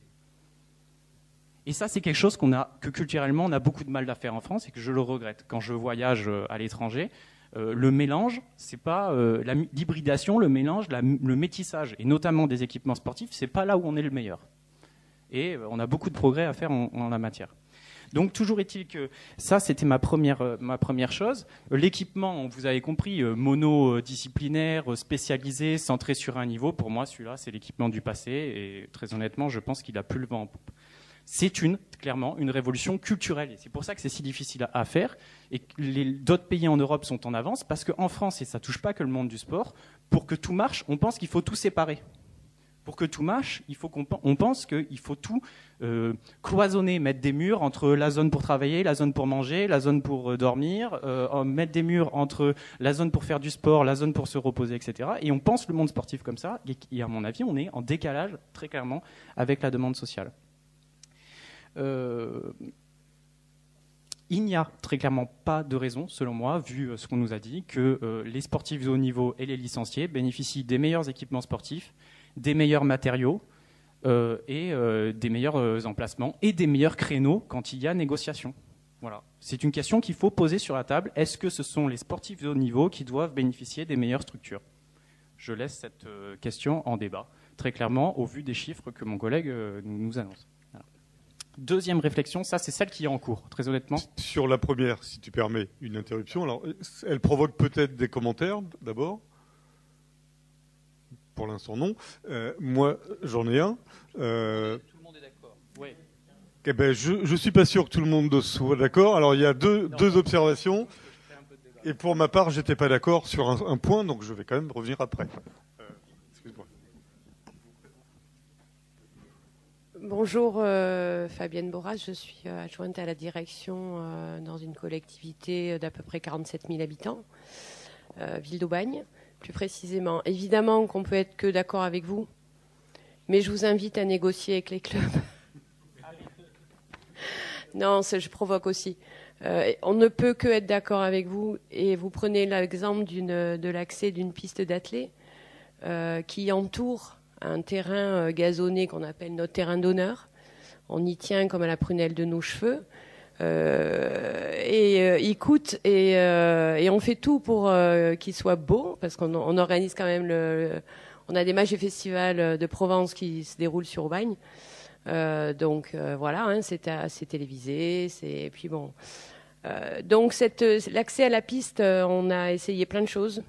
Speaker 7: Et ça, c'est quelque chose qu'on a, que culturellement, on a beaucoup de mal à faire en France et que je le regrette. Quand je voyage à l'étranger, euh, le mélange, c'est pas euh, l'hybridation, le mélange, la, le métissage, et notamment des équipements sportifs, c'est pas là où on est le meilleur. Et euh, on a beaucoup de progrès à faire en, en la matière. Donc, toujours est-il que ça, c'était ma première, euh, ma première chose. L'équipement, vous avez compris, euh, monodisciplinaire, spécialisé, centré sur un niveau. Pour moi, celui-là, c'est l'équipement du passé. Et très honnêtement, je pense qu'il a plus le vent en poupe. C'est une, clairement, une révolution culturelle. Et c'est pour ça que c'est si difficile à, à faire. Et que d'autres pays en Europe sont en avance. Parce qu'en France, et ça ne touche pas que le monde du sport, pour que tout marche, on pense qu'il faut tout séparer. Pour que tout marche, il faut qu'on on pense qu'il faut tout euh, cloisonner, mettre des murs entre la zone pour travailler, la zone pour manger, la zone pour euh, dormir, euh, mettre des murs entre la zone pour faire du sport, la zone pour se reposer, et cetera. Et on pense le monde sportif comme ça. Et, et à mon avis, on est en décalage, très clairement, avec la demande sociale. Euh, il n'y a très clairement pas de raison, selon moi, vu ce qu'on nous a dit, que euh, les sportifs de haut niveau et les licenciés bénéficient des meilleurs équipements sportifs, des meilleurs matériaux euh, et euh, des meilleurs euh, emplacements et des meilleurs créneaux quand il y a négociation. Voilà. C'est une question qu'il faut poser sur la table. Est-ce que ce sont les sportifs de haut niveau qui doivent bénéficier des meilleures structures? Je laisse cette euh, question en débat, très clairement, au vu des chiffres que mon collègue euh, nous annonce. Deuxième réflexion, ça c'est celle qui est en cours, très honnêtement.
Speaker 1: Sur la première, si tu permets, une interruption. Alors, elle provoque peut-être des commentaires d'abord. Pour l'instant, non. Euh, moi, j'en ai un. Euh,
Speaker 7: tout le monde est d'accord. Oui.
Speaker 1: Eh ben, je ne suis pas sûr que tout le monde soit d'accord. Alors, il y a deux, non, deux observations. Et pour ma part, j'étais pas d'accord sur un, un point, donc je vais quand même revenir après. Euh, excuse-moi.
Speaker 8: Bonjour, euh, Fabienne Boras, je suis euh, adjointe à la direction euh, dans une collectivité d'à peu près quarante-sept mille habitants, euh, ville d'Aubagne, plus précisément. Évidemment qu'on peut être que d'accord avec vous, mais je vous invite à négocier avec les clubs. Non, ça, je provoque aussi. Euh, on ne peut que être d'accord avec vous, et vous prenez l'exemple d'une, de l'accès d'une piste d'athlée euh, qui entoure un terrain gazonné qu'on appelle notre terrain d'honneur. On y tient comme à la prunelle de nos cheveux. Euh, et euh, il coûte et, euh, et on fait tout pour euh, qu'il soit beau, parce qu'on on organise quand même le, le... On a des matchs et festivals de Provence qui se déroulent sur Aubagne. Euh, donc euh, voilà, hein, c'est, à, c'est télévisé. C'est... Et puis bon. Euh, donc cette, l'accès à la piste, on a essayé plein de choses.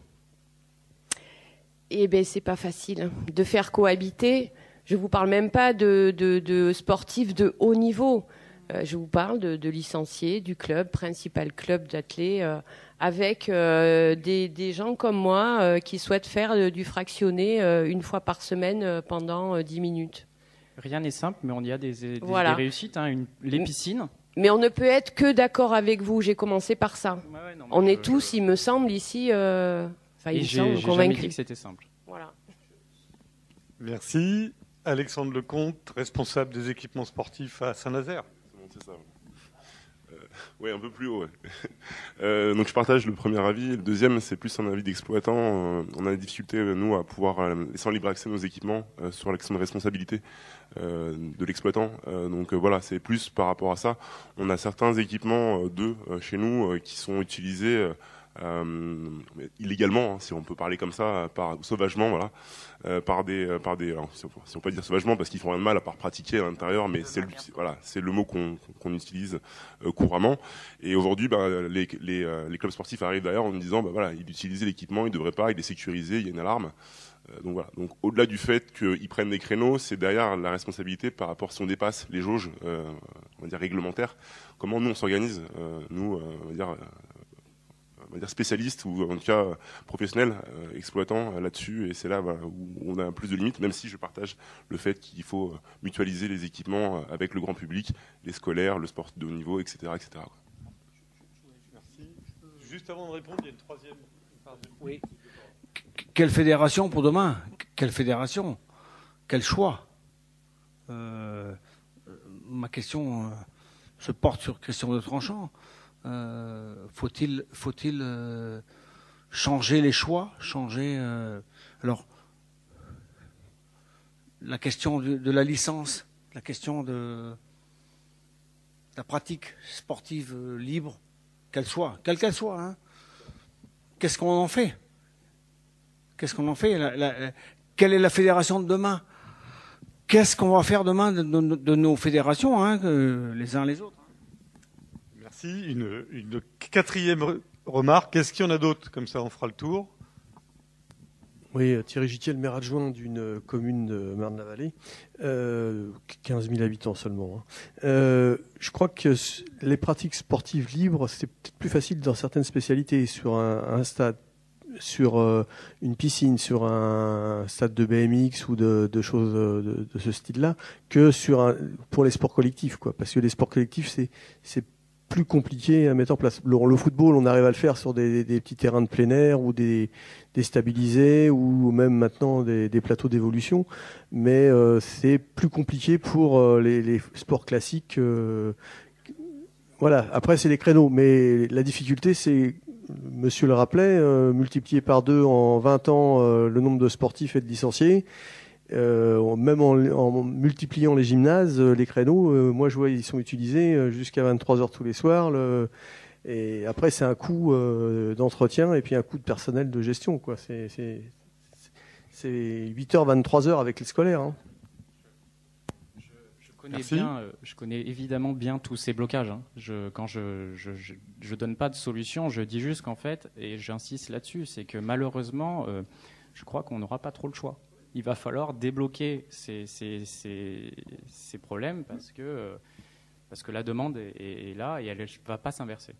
Speaker 8: Eh bien, c'est pas facile de faire cohabiter. Je vous parle même pas de, de, de sportifs de haut niveau. Euh, je vous parle de, de licenciés du club, principal club d'athlètes, euh, avec euh, des, des gens comme moi euh, qui souhaitent faire euh, du fractionné euh, une fois par semaine euh, pendant euh, dix minutes.
Speaker 7: Rien n'est simple, mais on y a des, des,
Speaker 8: voilà.
Speaker 7: des réussites. Hein, une, les piscines.
Speaker 8: Mais on ne peut être que d'accord avec vous. J'ai commencé par ça. Ouais, ouais, non, on je, est tous, je... il me semble, ici... Euh, Enfin,
Speaker 7: et j'ai, j'ai jamais dit que c'était simple.
Speaker 8: Voilà.
Speaker 1: Merci. Alexandre Lecomte, responsable des équipements sportifs à Saint-Nazaire.
Speaker 9: C'est ça. Euh, Oui, un peu plus haut. Ouais. Euh, donc je partage le premier avis. Le deuxième, c'est plus un avis d'exploitant. Euh, on a des difficultés, nous, à pouvoir euh, laisser en libre accès nos équipements euh, sur l'action de responsabilité euh, de l'exploitant. Euh, donc euh, voilà, c'est plus par rapport à ça. On a certains équipements euh, d'eux euh, chez nous euh, qui sont utilisés euh, euh, illégalement, hein, si on peut parler comme ça, par sauvagement, voilà. Euh, par des, euh, par des, alors, si, on, si on peut dire sauvagement, parce qu'ils font rien de mal à part pratiquer à l'intérieur, mais c'est le, voilà, c'est le mot qu'on qu'on utilise euh, couramment. Et aujourd'hui, bah, les, les, euh, les clubs sportifs arrivent d'ailleurs en nous disant, bah voilà, il utilise l'équipement, il devrait pas, il est sécurisé, il y a une alarme. Euh, donc voilà. Donc au-delà du fait qu'ils prennent des créneaux, c'est derrière la responsabilité par rapport si on dépasse les jauges, euh, on va dire réglementaires. Comment nous on s'organise, euh, nous, euh, on va dire. Euh, on va dire spécialistes ou en tout cas professionnels, euh, exploitants euh, là-dessus, et c'est là bah, où on a plus de limites, même si je partage le fait qu'il faut mutualiser les équipements euh, avec le grand public, les scolaires, le sport de haut niveau, et cetera, et cetera.
Speaker 1: Merci. Juste avant de répondre, il y a une troisième.
Speaker 10: Oui. Quelle fédération pour demain? Quelle fédération? Quel choix? euh, Ma question euh, se porte sur Christian de Tranchant. Euh, faut-il faut-il euh, changer les choix, changer euh, alors la question de, de la licence, la question de la pratique sportive euh, libre, qu'elle soit, quelle qu'elle soit, hein. Qu'est-ce qu'on en fait? Qu'est-ce qu'on en fait? la, la, Quelle est la fédération de demain? Qu'est-ce qu'on va faire demain de, de, de nos fédérations, hein, que les uns les autres?
Speaker 1: Merci. Une, une quatrième remarque. Est-ce qu'il y en a d'autres? Comme ça, on fera le tour.
Speaker 11: Oui, Thierry Gitiel, maire adjoint d'une commune de Marne-la-Vallée, euh, quinze mille habitants seulement. Hein. Euh, je crois que les pratiques sportives libres, c'est peut-être plus facile dans certaines spécialités, sur un, un stade, sur euh, une piscine, sur un stade de B M X ou de, de choses de, de ce style-là, que sur un, pour les sports collectifs, quoi. Parce que les sports collectifs, c'est, c'est plus compliqué à mettre en place. Le, le football, on arrive à le faire sur des, des petits terrains de plein air ou des, des stabilisés ou même maintenant des, des plateaux d'évolution, mais euh, c'est plus compliqué pour euh, les, les sports classiques. Euh, voilà. Après, c'est les créneaux, mais la difficulté, c'est, Monsieur le rappelait, euh, multiplier par deux en vingt ans euh, le nombre de sportifs et de licenciés. Euh, même en, en multipliant les gymnases, euh, les créneaux, euh, moi je vois ils sont utilisés euh, jusqu'à vingt-trois heures tous les soirs. Le, et après c'est un coût euh, d'entretien et puis un coût de personnel de gestion, quoi. C'est, c'est, c'est huit heures, vingt-trois heures avec les scolaires. Hein.
Speaker 7: Je, je, connais bien, euh, je connais évidemment bien tous ces blocages. Hein. Je, quand je, je, je, je donne pas de solution, je dis juste qu'en fait, et j'insiste là-dessus, c'est que malheureusement, euh, je crois qu'on n'aura pas trop le choix. Il va falloir débloquer ces, ces, ces, ces problèmes parce que, parce que la demande est, est là et elle ne va pas s'inverser.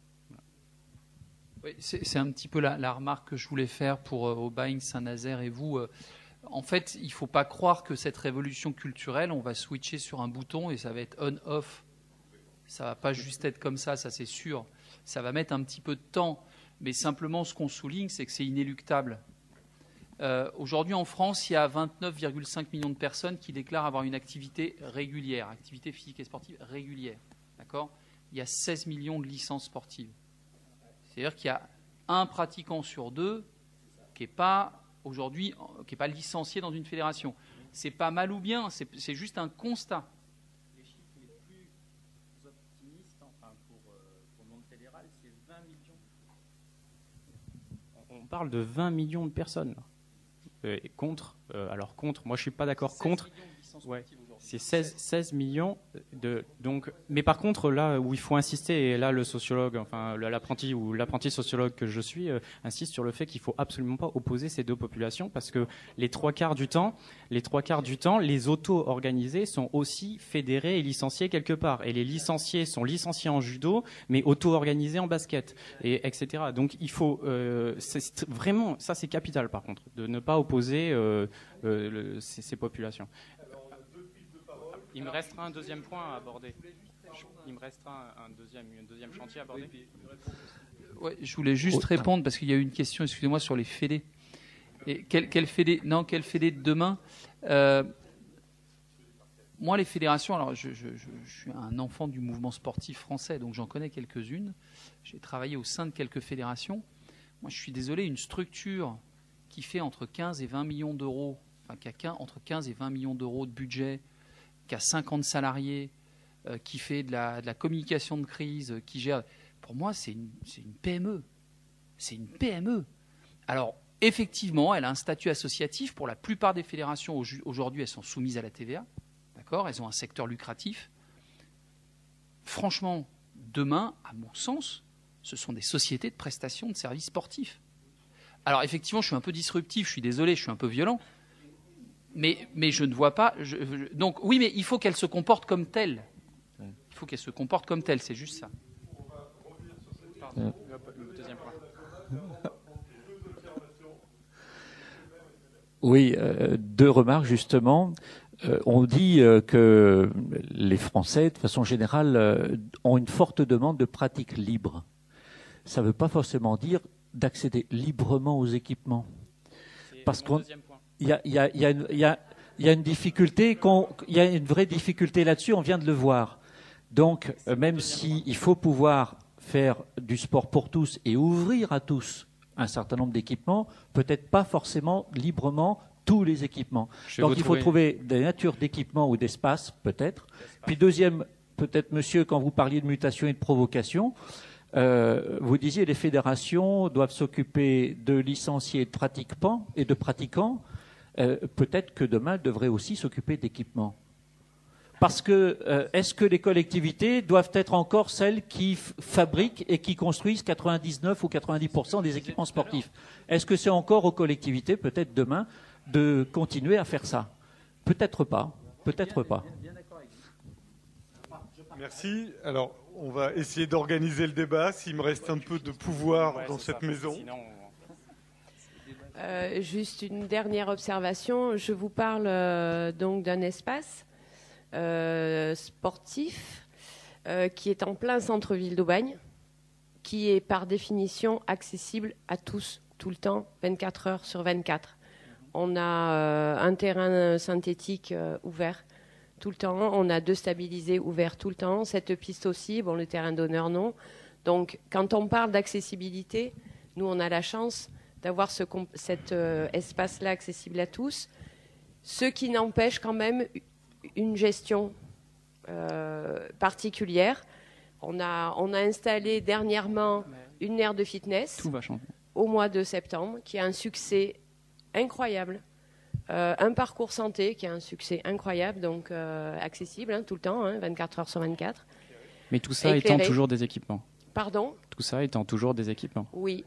Speaker 6: Oui, c'est, c'est un petit peu la, la remarque que je voulais faire pour euh, Aubagne, Saint-Nazaire et vous. Euh, en fait, il ne faut pas croire que cette révolution culturelle, on va switcher sur un bouton et ça va être on-off. Ça ne va pas juste être comme ça, ça c'est sûr. Ça va mettre un petit peu de temps. Mais simplement, ce qu'on souligne, c'est que c'est inéluctable. Euh, aujourd'hui, en France, il y a vingt-neuf virgule cinq millions de personnes qui déclarent avoir une activité régulière, activité physique et sportive régulière. D'accord ? Il y a seize millions de licences sportives. C'est-à-dire qu'il y a un pratiquant sur deux qui n'est pas aujourd'hui, qui n'est pas licencié dans une fédération. C'est pas mal ou bien, c'est, c'est juste un constat.
Speaker 7: Les chiffres les plus optimistes, enfin pour, pour le monde fédéral, c'est vingt millions. On parle de vingt millions de personnes. Euh, contre, euh, alors contre, moi je suis pas d'accord contre, ouais, c'est seize, seize millions de, donc, mais par contre là où il faut insister, et là le sociologue, enfin l'apprenti ou l'apprenti sociologue que je suis, euh, insiste sur le fait qu'il faut absolument pas opposer ces deux populations parce que les trois quarts du temps, les trois quarts du temps, les auto-organisés sont aussi fédérés et licenciés quelque part, et les licenciés sont licenciés en judo, mais auto-organisés en basket, et etc. Donc il faut, euh, c'est vraiment, ça c'est capital par contre, de ne pas opposer euh, euh, le, ces, ces populations. Il me restera un deuxième point à aborder. Il me restera un deuxième, un deuxième chantier à aborder.
Speaker 6: Ouais, je voulais juste répondre parce qu'il y a eu une question, excusez-moi, sur les fédés. Et quelle, quelle fédé, non, quelle fédé de demain euh, moi, les fédérations, alors je, je, je, je suis un enfant du mouvement sportif français, donc j'en connais quelques-unes. J'ai travaillé au sein de quelques fédérations. Moi, je suis désolé, une structure qui fait entre quinze et vingt millions d'euros, enfin qui a entre quinze et vingt millions d'euros de budget, qui a cinquante salariés, euh, qui fait de la, de la communication de crise, qui gère... Pour moi, c'est une, c'est une P M E. C'est une P M E. Alors, effectivement, elle a un statut associatif. Pour la plupart des fédérations, aujourd'hui, elles sont soumises à la T V A. D'accord ? Elles ont un secteur lucratif. Franchement, demain, à mon sens, ce sont des sociétés de prestation de services sportifs. Alors, effectivement, je suis un peu disruptif, je suis désolé, je suis un peu violent. Mais, mais je ne vois pas... Je, je, donc, oui, mais il faut qu'elle se comporte comme telle. Il faut qu'elle se comporte comme telle, c'est juste ça.
Speaker 7: Le deuxième point.
Speaker 5: Oui, euh, deux remarques justement. Euh, on dit euh, que les Français, de façon générale, euh, ont une forte demande de pratiques libres. Ça ne veut pas forcément dire d'accéder librement aux équipements. Parce qu'il y a, y a, y a, y a, y a une difficulté, il y a une vraie difficulté là-dessus, on vient de le voir. Donc, euh, même s'il faut pouvoir faire du sport pour tous et ouvrir à tous un certain nombre d'équipements, peut-être pas forcément librement tous les équipements. Donc il faut trouver des natures d'équipements ou d'espace, peut-être. Puis deuxième, peut-être monsieur, quand vous parliez de mutation et de provocation, euh, vous disiez les fédérations doivent s'occuper de licenciés et de pratiquants, et de pratiquants. Euh, peut-être que demain, elles devraient aussi s'occuper d'équipements. Parce que, euh, est-ce que les collectivités doivent être encore celles qui f- fabriquent et qui construisent quatre-vingt-dix-neuf ou quatre-vingt-dix pour cent des équipements sportifs ? Est-ce que c'est encore aux collectivités, peut-être demain, de continuer à faire ça ? Peut-être pas, peut-être pas.
Speaker 1: Merci. Alors, on va essayer d'organiser le débat, s'il me reste un peu de pouvoir ouais, dans cette ça. maison. Sinon,
Speaker 8: euh, juste une dernière observation. Je vous parle euh, donc d'un espace Euh, sportif euh, qui est en plein centre-ville d'Aubagne, qui est par définition accessible à tous, tout le temps, vingt-quatre heures sur vingt-quatre. On a euh, un terrain synthétique euh, ouvert tout le temps, on a deux stabilisés ouverts tout le temps, cette piste aussi, bon, le terrain d'honneur non. Donc quand on parle d'accessibilité, nous on a la chance d'avoir ce, cet euh, espace-là accessible à tous, ce qui n'empêche quand même une gestion euh, particulière. On a, on a installé dernièrement une aire de fitness
Speaker 7: Tout va changer.
Speaker 8: au mois de septembre, qui a un succès incroyable. Euh, un parcours santé qui a un succès incroyable, donc euh, accessible hein, tout le temps, hein, vingt-quatre heures sur vingt-quatre.
Speaker 7: Mais tout ça éclairé. Étant toujours des équipements.
Speaker 8: Pardon ?
Speaker 7: Tout ça étant toujours des équipements.
Speaker 8: Oui.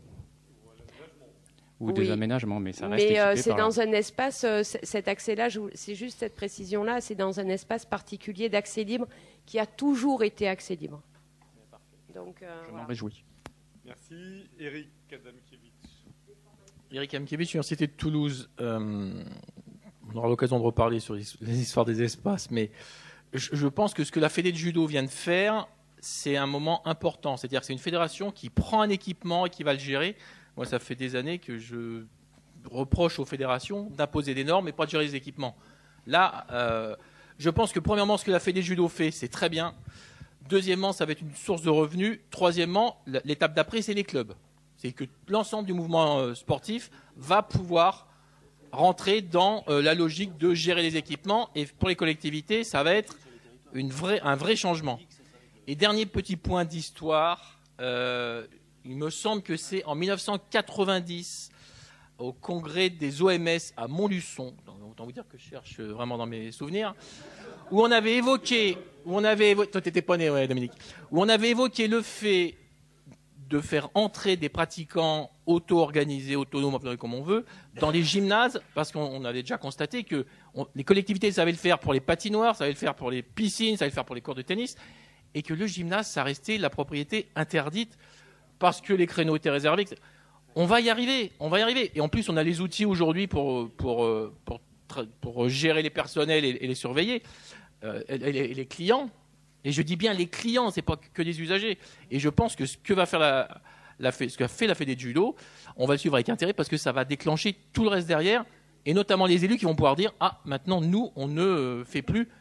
Speaker 7: Ou
Speaker 8: oui.
Speaker 7: des aménagements, mais ça reste
Speaker 8: Mais euh, c'est
Speaker 7: par
Speaker 8: dans un espace, euh, cet accès-là, c'est juste cette précision-là, c'est dans un espace particulier d'accès libre qui a toujours été accès libre. Donc, euh,
Speaker 7: Je
Speaker 8: voilà.
Speaker 7: m'en réjouis.
Speaker 1: Merci. Eric Adamkiewicz.
Speaker 12: Eric Adamkiewicz, Université de Toulouse. Euh, on aura l'occasion de reparler sur les histoires des espaces, mais je, je pense que ce que la Fédé de judo vient de faire, c'est un moment important. C'est-à-dire que c'est une fédération qui prend un équipement et qui va le gérer. Moi, ça fait des années que je reproche aux fédérations d'imposer des normes et pas de gérer les équipements. Là, euh, je pense que premièrement, ce que la Fédé judo fait, c'est très bien. Deuxièmement, ça va être une source de revenus. Troisièmement, l'étape d'après, c'est les clubs. C'est que l'ensemble du mouvement sportif va pouvoir rentrer dans euh, la logique de gérer les équipements. Et pour les collectivités, ça va être une vraie, un vrai changement. Et dernier petit point d'histoire, euh, il me semble que c'est en mille neuf cent quatre-vingt-dix, au congrès des O M S à Montluçon, autant vous dire que je cherche vraiment dans mes souvenirs, où on avait évoqué, où on avait évoqué, toi t'étais pas né, ouais, Dominique, où on avait évoqué le fait de faire entrer des pratiquants auto-organisés, autonomes, comme on veut, dans les gymnases, parce qu'on avait déjà constaté que on, les collectivités savaient le faire pour les patinoires, savaient le faire pour les piscines, savaient le faire pour les cours de tennis, et que le gymnase, ça restait la propriété interdite parce que les créneaux étaient réservés. On va y arriver, on va y arriver. Et en plus, on a les outils aujourd'hui pour, pour, pour, pour gérer les personnels et, et les surveiller, euh, et, et les clients. Et je dis bien les clients, c'est pas que des usagers. Et je pense que ce que va faire la, la, ce qu'a fait la Fédé de judo, on va le suivre avec intérêt parce que ça va déclencher tout le reste derrière, et notamment les élus qui vont pouvoir dire ah maintenant nous on ne fait plus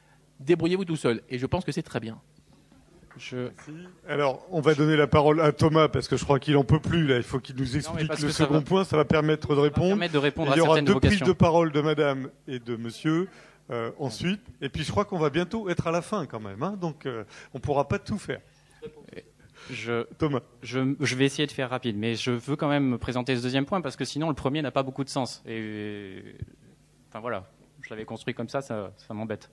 Speaker 12: débrouillez-vous tout seul. Et je pense que c'est très bien.
Speaker 1: Je... Alors, on va donner la parole à Thomas parce que je crois qu'il en peut plus là. Il faut qu'il nous explique non, le second va... point. Ça va permettre de répondre.
Speaker 7: Permettre de répondre
Speaker 1: il y
Speaker 7: à
Speaker 1: aura deux
Speaker 7: vocations.
Speaker 1: prises de parole de Madame et de Monsieur euh, ensuite. Et puis, je crois qu'on va bientôt être à la fin quand même. Hein, donc, euh, on pourra pas tout faire.
Speaker 7: Je,
Speaker 1: Thomas.
Speaker 7: Je, je vais essayer de faire rapide, mais je veux quand même présenter ce deuxième point parce que sinon le premier n'a pas beaucoup de sens. Et, et enfin voilà, je l'avais construit comme ça, ça, ça m'embête.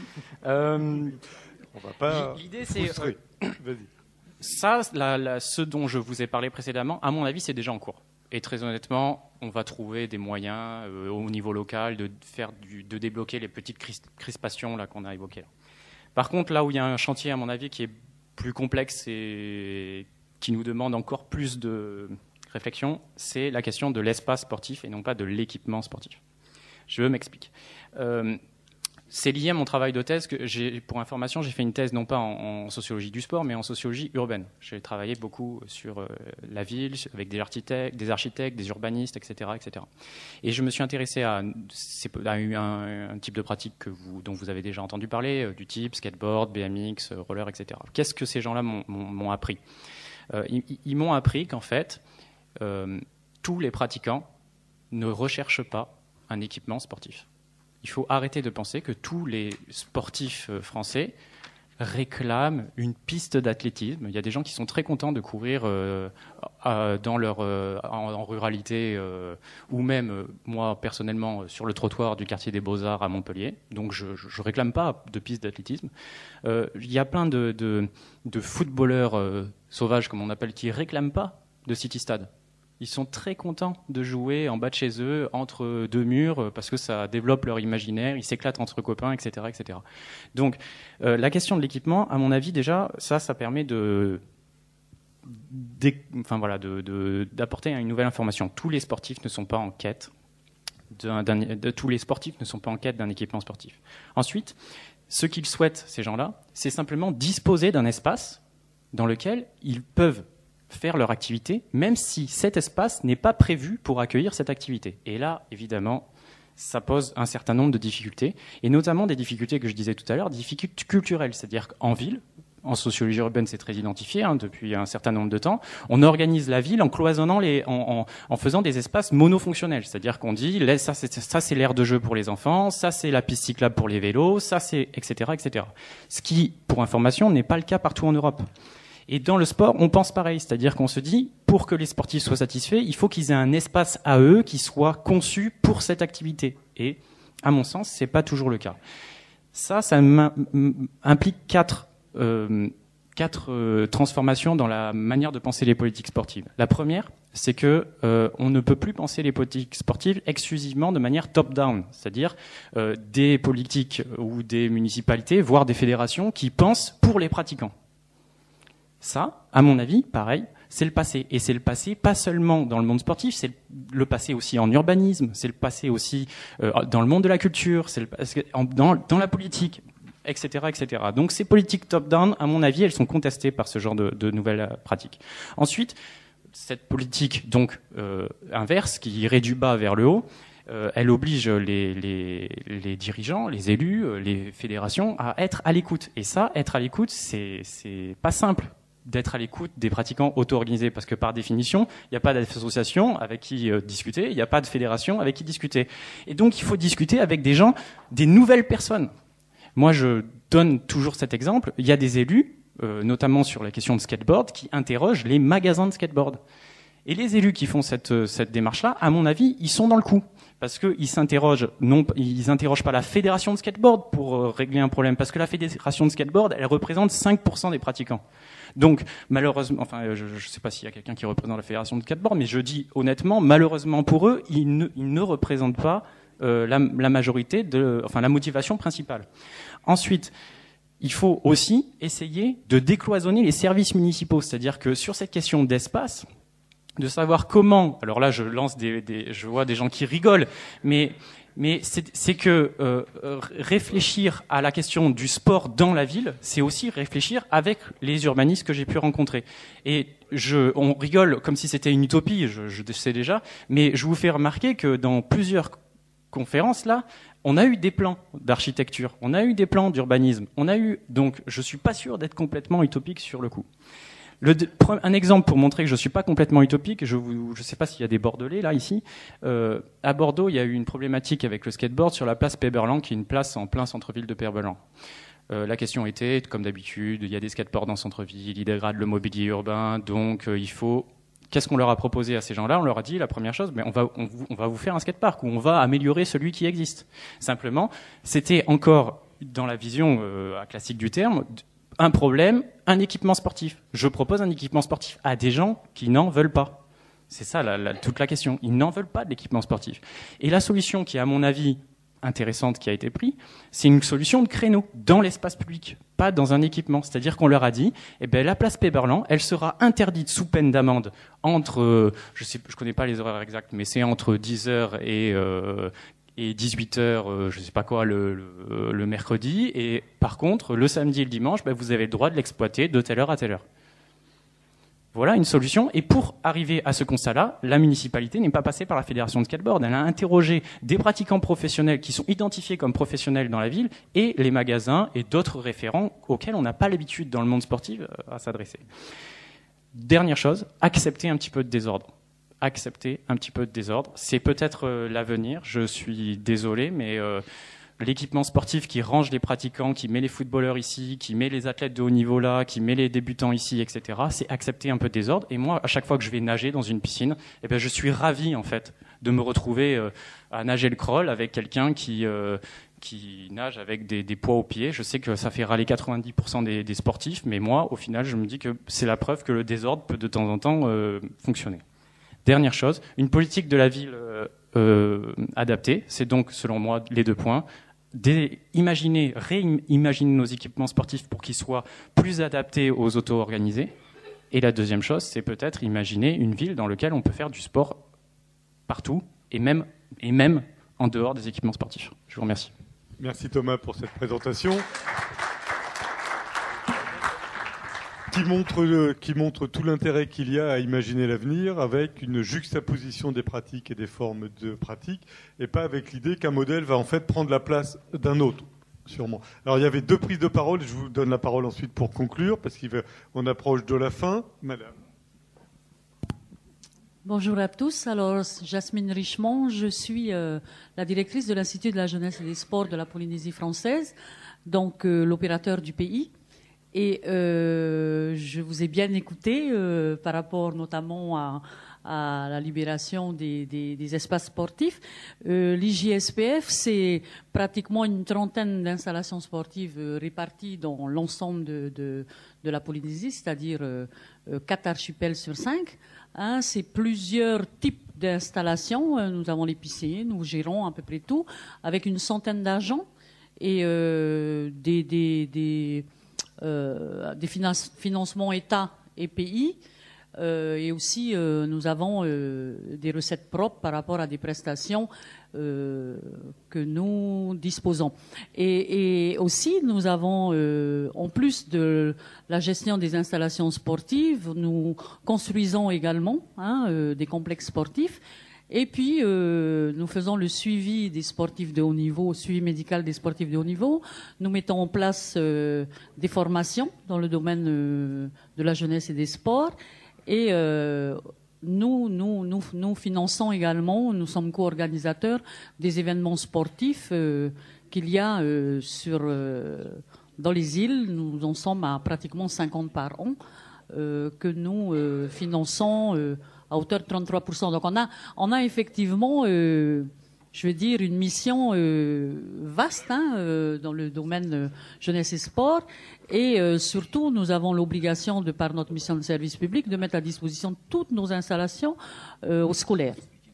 Speaker 7: euh,
Speaker 1: On va pas.
Speaker 7: L'idée c'est.
Speaker 1: Euh, Vas-y.
Speaker 7: Ça, la, la, ce dont je vous ai parlé précédemment, à mon avis, c'est déjà en cours. Et très honnêtement, on va trouver des moyens euh, au niveau local de faire du, de débloquer les petites crispations là qu'on a évoquées. Là. Par contre, là où il y a un chantier, à mon avis, qui est plus complexe et qui nous demande encore plus de réflexion, c'est la question de l'espace sportif et non pas de l'équipement sportif. Je m'explique. Euh, c'est lié à mon travail de thèse. Que j'ai, pour information, j'ai fait une thèse non pas en, en sociologie du sport, mais en sociologie urbaine. J'ai travaillé beaucoup sur euh, la ville, avec des architectes, des architectes, des urbanistes, et cetera, et cetera. Et je me suis intéressé à, à un, un type de pratique que vous, dont vous avez déjà entendu parler, euh, du type skateboard, B M X, euh, roller, et cetera. Qu'est-ce que ces gens-là m'ont, m'ont, m'ont appris ? euh, ils, ils m'ont appris qu'en fait, euh, tous les pratiquants ne recherchent pas un équipement sportif. Il faut arrêter de penser que tous les sportifs français réclament une piste d'athlétisme. Il y a des gens qui sont très contents de courir euh, euh, dans leur, euh, en, en ruralité euh, ou même, euh, moi, personnellement, sur le trottoir du quartier des Beaux-Arts à Montpellier. Donc, je ne réclame pas de piste d'athlétisme. Euh, il y a plein de, de, de footballeurs euh, sauvages, comme on appelle, qui ne réclament pas de city-stade. Ils sont très contents de jouer en bas de chez eux, entre deux murs, parce que ça développe leur imaginaire, ils s'éclatent entre copains, et cetera, et cetera. Donc, euh, la question de l'équipement, à mon avis, déjà, ça, ça permet de, enfin, voilà, de, de, d'apporter une nouvelle information. Tous les sportifs ne sont pas en quête d'un, d'un, de, tous les sportifs ne sont pas en quête d'un équipement sportif. Ensuite, ce qu'ils souhaitent, ces gens-là, c'est simplement disposer d'un espace dans lequel ils peuvent faire leur activité, même si cet espace n'est pas prévu pour accueillir cette activité. Et là, évidemment, ça pose un certain nombre de difficultés, et notamment des difficultés que je disais tout à l'heure, des difficultés culturelles, c'est-à-dire qu'en ville, en sociologie urbaine, c'est très identifié hein, depuis un certain nombre de temps, on organise la ville en cloisonnant les, en, en, en faisant des espaces monofonctionnels, c'est-à-dire qu'on dit ça c'est, ça c'est l'aire de jeu pour les enfants, ça c'est la piste cyclable pour les vélos, ça c'est et cetera et cetera. Ce qui, pour information, n'est pas le cas partout en Europe. Et dans le sport, on pense pareil, c'est-à-dire qu'on se dit, pour que les sportifs soient satisfaits, il faut qu'ils aient un espace à eux qui soit conçu pour cette activité. Et, à mon sens, c'est pas toujours le cas. Ça, ça implique quatre, euh, quatre euh, transformations dans la manière de penser les politiques sportives. La première, c'est que euh, on ne peut plus penser les politiques sportives exclusivement de manière top-down, c'est-à-dire euh, des politiques ou des municipalités, voire des fédérations qui pensent pour les pratiquants. Ça, à mon avis, pareil, c'est le passé. Et c'est le passé pas seulement dans le monde sportif, c'est le passé aussi en urbanisme, c'est le passé aussi euh, dans le monde de la culture, c'est le passé dans, dans la politique, et cetera, et cetera. Donc ces politiques top-down, à mon avis, elles sont contestées par ce genre de, de nouvelles pratiques. Ensuite, cette politique donc euh, inverse, qui irait du bas vers le haut, Euh, elle oblige les, les, les dirigeants, les élus, les fédérations à être à l'écoute. Et ça, être à l'écoute, c'est, c'est pas simple d'être à l'écoute des pratiquants auto-organisés, parce que par définition, il n'y a pas d'association avec qui euh, discuter, il n'y a pas de fédération avec qui discuter. Et donc, il faut discuter avec des gens, des nouvelles personnes. Moi, je donne toujours cet exemple. Il y a des élus, euh, notamment sur la question de skateboard, qui interrogent les magasins de skateboard. Et les élus qui font cette, cette démarche-là, à mon avis, ils sont dans le coup. Parce qu'ils s'interrogent, non, ils interrogent pas la fédération de skateboard pour euh, régler un problème. Parce que la fédération de skateboard, elle représente cinq pour cent des pratiquants. Donc, malheureusement, enfin, je ne sais pas s'il y a quelqu'un qui représente la fédération de skateboard, mais je dis honnêtement, malheureusement pour eux, ils ne, ils ne représentent pas euh, la, la majorité de, enfin, la motivation principale. Ensuite, il faut aussi essayer de décloisonner les services municipaux. C'est-à-dire que sur cette question d'espace, de savoir comment, alors là je lance des, des je vois des gens qui rigolent, mais mais c'est, c'est que euh, réfléchir à la question du sport dans la ville, c'est aussi réfléchir avec les urbanistes que j'ai pu rencontrer. Et je, on rigole comme si c'était une utopie, je, je sais déjà, mais je vous fais remarquer que dans plusieurs conférence-là, on a eu des plans d'architecture, on a eu des plans d'urbanisme, on a eu, donc je ne suis pas sûr d'être complètement utopique sur le coup. Le, un exemple pour montrer que je ne suis pas complètement utopique, je ne sais pas s'il y a des Bordelais là, ici. Euh, à Bordeaux, il y a eu une problématique avec le skateboard sur la place Péberlan, qui est une place en plein centre-ville de Péberlan. Euh, la question était, comme d'habitude, il y a des skateboards dans le centre-ville, ils dégradent le mobilier urbain, donc euh, il faut... Qu'est-ce qu'on leur a proposé à ces gens-là? On leur a dit, la première chose, mais on va, on, on va vous faire un skatepark où on va améliorer celui qui existe. Simplement, c'était encore, dans la vision euh, classique du terme, un problème, un équipement sportif. Je propose un équipement sportif à des gens qui n'en veulent pas. C'est ça la, la, toute la question. Ils n'en veulent pas de l'équipement sportif. Et la solution qui est, à mon avis, intéressante qui a été prise, c'est une solution de créneau dans l'espace public, pas dans un équipement. C'est-à-dire qu'on leur a dit, eh ben, la place Péberlan, elle sera interdite sous peine d'amende entre, euh, je sais, je connais pas les horaires exacts, mais c'est entre dix heures et, euh, et dix-huit heures, euh, je sais pas quoi, le, le, le mercredi. Et par contre, le samedi et le dimanche, ben, vous avez le droit de l'exploiter de telle heure à telle heure. Voilà une solution. Et pour arriver à ce constat-là, la municipalité n'est pas passée par la fédération de skateboard. Elle a interrogé des pratiquants professionnels qui sont identifiés comme professionnels dans la ville et les magasins et d'autres référents auxquels on n'a pas l'habitude dans le monde sportif à s'adresser. Dernière chose, accepter un petit peu de désordre. Accepter un petit peu de désordre. C'est peut-être euh, l'avenir. Je suis désolé, mais... Euh, l'équipement sportif qui range les pratiquants, qui met les footballeurs ici, qui met les athlètes de haut niveau là, qui met les débutants ici, et cetera, c'est accepter un peu de désordre. Et moi, à chaque fois que je vais nager dans une piscine, eh ben, je suis ravi, en fait, de me retrouver euh, à nager le crawl avec quelqu'un qui, euh, qui nage avec des, des poids aux pieds. Je sais que ça fait râler quatre-vingt-dix pour cent des, des sportifs, mais moi, au final, je me dis que c'est la preuve que le désordre peut de temps en temps euh, fonctionner. Dernière chose, une politique de la ville euh, euh, adaptée, c'est donc, selon moi, les deux points. Des, imaginer, réimaginer nos équipements sportifs pour qu'ils soient plus adaptés aux auto-organisés. Et la deuxième chose, c'est peut-être imaginer une ville dans laquelle on peut faire du sport partout et même, et même en dehors des équipements sportifs. Je vous remercie.
Speaker 1: Merci Thomas pour cette présentation. Qui montre, qui montre tout l'intérêt qu'il y a à imaginer l'avenir avec une juxtaposition des pratiques et des formes de pratiques et pas avec l'idée qu'un modèle va en fait prendre la place d'un autre, sûrement. Alors il y avait deux prises de parole, je vous donne la parole ensuite pour conclure parce qu'on approche de la fin. Madame.
Speaker 13: Bonjour à tous. Alors, Jasmine Richemont, je suis euh, la directrice de l'Institut de la jeunesse et des sports de la Polynésie française, donc euh, l'opérateur du pays. Et euh, je vous ai bien écouté euh, par rapport notamment à, à la libération des, des, des espaces sportifs. Euh, L'I J S P F, c'est pratiquement une trentaine d'installations sportives euh, réparties dans l'ensemble de, de, de la Polynésie, c'est-à-dire euh, quatre archipels sur cinq. Hein, c'est plusieurs types d'installations. Nous avons les piscines, nous gérons à peu près tout, avec une centaine d'agents et euh, des... des, des Euh, des finance, financements État et pays euh, et aussi euh, nous avons euh, des recettes propres par rapport à des prestations euh, que nous disposons et, et aussi nous avons euh, en plus de la gestion des installations sportives, nous construisons également hein, euh, des complexes sportifs. Et puis, euh, nous faisons le suivi des sportifs de haut niveau, suivi médical des sportifs de haut niveau. Nous mettons en place euh, des formations dans le domaine euh, de la jeunesse et des sports. Et euh, nous, nous, nous, nous finançons également, nous sommes co-organisateurs des événements sportifs euh, qu'il y a euh, sur, euh, dans les îles. Nous en sommes à pratiquement cinquante par an euh, que nous euh, finançons euh, à hauteur de trente-trois pour cent. Donc on a, on a effectivement, euh, je veux dire, une mission euh, vaste hein, euh, dans le domaine euh, jeunesse et sport. Et euh, surtout, nous avons l'obligation, de par notre mission de service public, de mettre à disposition toutes nos installations euh, aux scolaires.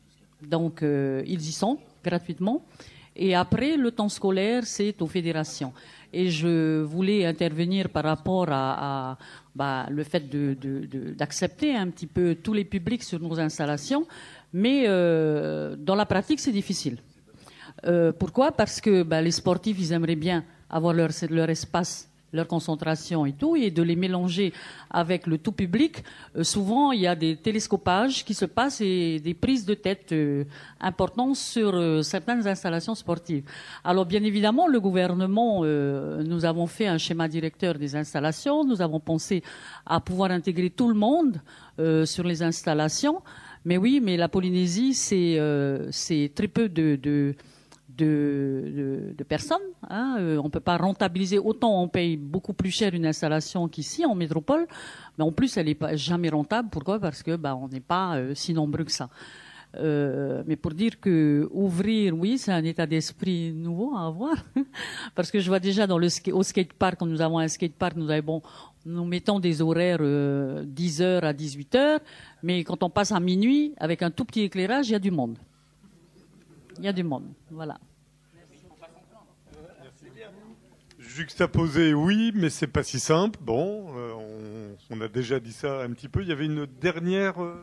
Speaker 13: Donc euh, ils y sont gratuitement. Et après, le temps scolaire, c'est aux fédérations. Et je voulais intervenir par rapport à, à bah, le fait de, de, de, d'accepter un petit peu tous les publics sur nos installations, mais euh, dans la pratique, c'est difficile. Euh, pourquoi ? Parce que bah, les sportifs, ils aimeraient bien avoir leur, leur espace leur concentration et tout, et de les mélanger avec le tout public. Euh, souvent, il y a des télescopages qui se passent et des prises de tête euh, importantes sur euh, certaines installations sportives. Alors, bien évidemment, le gouvernement, euh, nous avons fait un schéma directeur des installations, nous avons pensé à pouvoir intégrer tout le monde euh, sur les installations. Mais oui, mais la Polynésie, c'est euh, c'est très peu de... de De, de, de personnes. Hein. Euh, on ne peut pas rentabiliser autant, on paye beaucoup plus cher une installation qu'ici en métropole, mais en plus elle n'est pas jamais rentable. Pourquoi? Parce que bah, on n'est pas euh, si nombreux que ça. Euh, mais pour dire que ouvrir, oui, c'est un état d'esprit nouveau à avoir, parce que je vois déjà dans le au skatepark, quand nous avons un skatepark, nous avons bon, nous mettons des horaires euh, dix heures à dix-huit heures, mais quand on passe à minuit avec un tout petit éclairage, il y a du monde. Il y a du monde, voilà.
Speaker 1: Juxtaposé, oui, mais c'est pas si simple. Bon, euh, on, on a déjà dit ça un petit peu. Il y avait une dernière euh...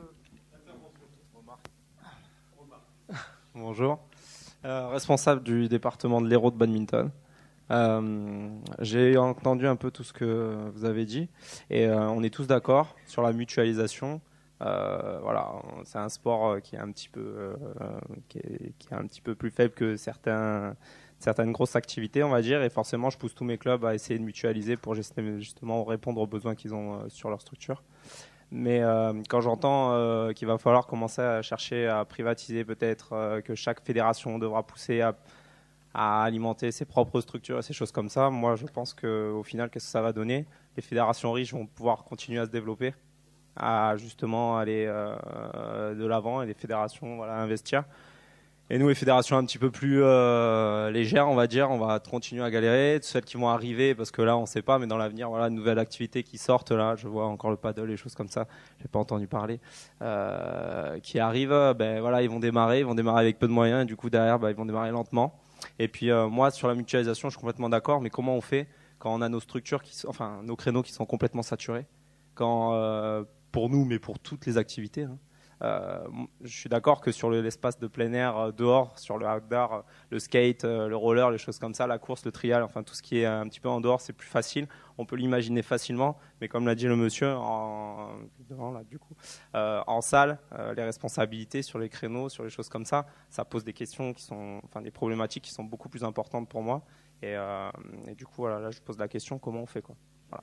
Speaker 14: Bonjour, euh, responsable du département de l'Hérault de badminton. Euh, j'ai entendu un peu tout ce que vous avez dit et euh, on est tous d'accord sur la mutualisation. Euh, voilà, c'est un sport qui est un petit peu, euh, qui est, qui est un petit peu plus faible que certains, certaines grosses activités, on va dire. Et forcément, je pousse tous mes clubs à essayer de mutualiser pour justement répondre aux besoins qu'ils ont euh, sur leur structure. Mais euh, quand j'entends euh, qu'il va falloir commencer à chercher à privatiser, peut-être euh, que chaque fédération devra pousser à, à alimenter ses propres structures et ces choses comme ça, moi, je pense qu'au final, qu'est-ce que ça va donner? Les fédérations riches vont pouvoir continuer à se développer, à justement aller euh, de l'avant, et les fédérations voilà, investir. Et nous, les fédérations un petit peu plus euh, légères, on va dire, on va continuer à galérer. Celles qui vont arriver, parce que là, on ne sait pas, mais dans l'avenir, voilà, une nouvelle activité qui sortent, là, je vois encore le paddle, les choses comme ça, je n'ai pas entendu parler, euh, qui arrivent, ben, voilà, ils vont démarrer, ils vont démarrer avec peu de moyens, et du coup, derrière, ben, ils vont démarrer lentement. Et puis, euh, moi, sur la mutualisation, je suis complètement d'accord, mais comment on fait quand on a nos structures, qui, enfin, nos créneaux qui sont complètement saturés, quand, euh, pour nous, mais pour toutes les activités, hein. Euh, je suis d'accord que sur l'espace de plein air, euh, dehors, sur le outdoor, euh, le skate, euh, le roller, les choses comme ça, la course, le trial, enfin tout ce qui est un petit peu en dehors, c'est plus facile. On peut l'imaginer facilement, mais comme l'a dit le monsieur, en, devant, là, du coup, euh, en salle, euh, les responsabilités sur les créneaux, sur les choses comme ça, ça pose des questions qui sont, enfin des problématiques qui sont beaucoup plus importantes pour moi. Et, euh, et du coup, voilà, là, je pose la question, comment on fait, quoi. Voilà.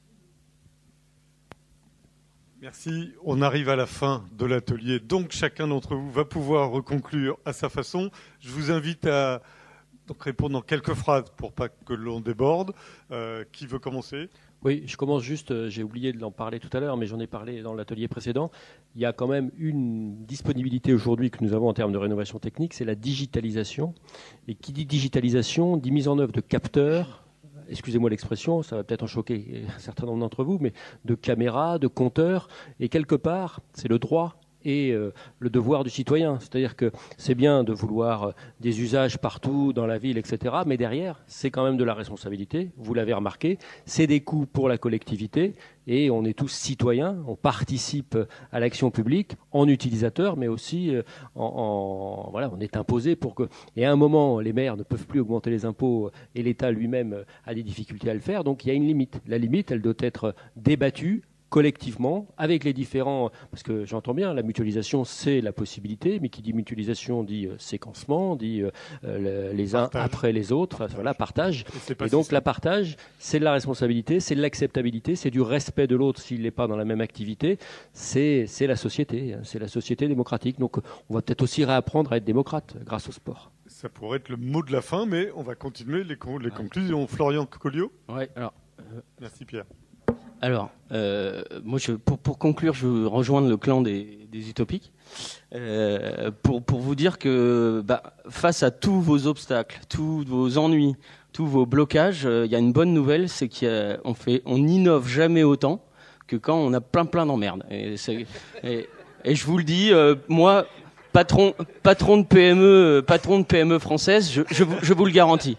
Speaker 1: Merci. On arrive à la fin de l'atelier, donc chacun d'entre vous va pouvoir reconclure à sa façon. Je vous invite à donc, répondre en quelques phrases pour pas que l'on déborde. Euh, qui veut commencer?
Speaker 4: Oui, je commence juste, j'ai oublié de l'en parler tout à l'heure, mais j'en ai parlé dans l'atelier précédent. Il y a quand même une disponibilité aujourd'hui que nous avons en termes de rénovation technique, c'est la digitalisation. Et qui dit digitalisation, dit mise en œuvre de capteurs, excusez-moi l'expression, ça va peut-être en choquer un certain nombre d'entre vous, mais de caméras, de compteurs, et quelque part, c'est le droit et euh, le devoir du citoyen. C'est-à-dire que c'est bien de vouloir euh, des usages partout dans la ville, et cetera, mais derrière, c'est quand même de la responsabilité, vous l'avez remarqué, c'est des coûts pour la collectivité, et on est tous citoyens, on participe à l'action publique en utilisateur, mais aussi euh, en, en voilà, on est imposé pour que. Et à un moment, les maires ne peuvent plus augmenter les impôts et l'État lui-même a des difficultés à le faire. Donc il y a une limite. La limite, elle doit être débattue collectivement, avec les différents, parce que j'entends bien, la mutualisation, c'est la possibilité, mais qui dit mutualisation dit euh, séquencement, dit euh, les uns partage. Après les autres, enfin, voilà, partage. Et, et donc, si la partage, c'est de la responsabilité, c'est de l'acceptabilité, c'est du respect de l'autre s'il n'est pas dans la même activité, c'est la société, c'est la société démocratique. Donc, on va peut-être aussi réapprendre à être démocrate grâce au sport.
Speaker 1: Ça pourrait être le mot de la fin, mais on va continuer les, con les ouais. conclusions. Florian Colliot.
Speaker 3: Ouais, alors. Euh...
Speaker 1: Merci Pierre.
Speaker 3: Alors, euh, moi, je, pour, pour conclure, je veux rejoindre le clan des, des utopiques euh, pour, pour vous dire que bah, face à tous vos obstacles, tous vos ennuis, tous vos blocages, il euh, y a une bonne nouvelle, c'est qu'on fait, on n'innove jamais autant que quand on a plein plein d'emmerdes. Et, et, et je vous le dis, euh, moi, patron, patron de P M E, patron de P M E française, je, je, je vous le garantis.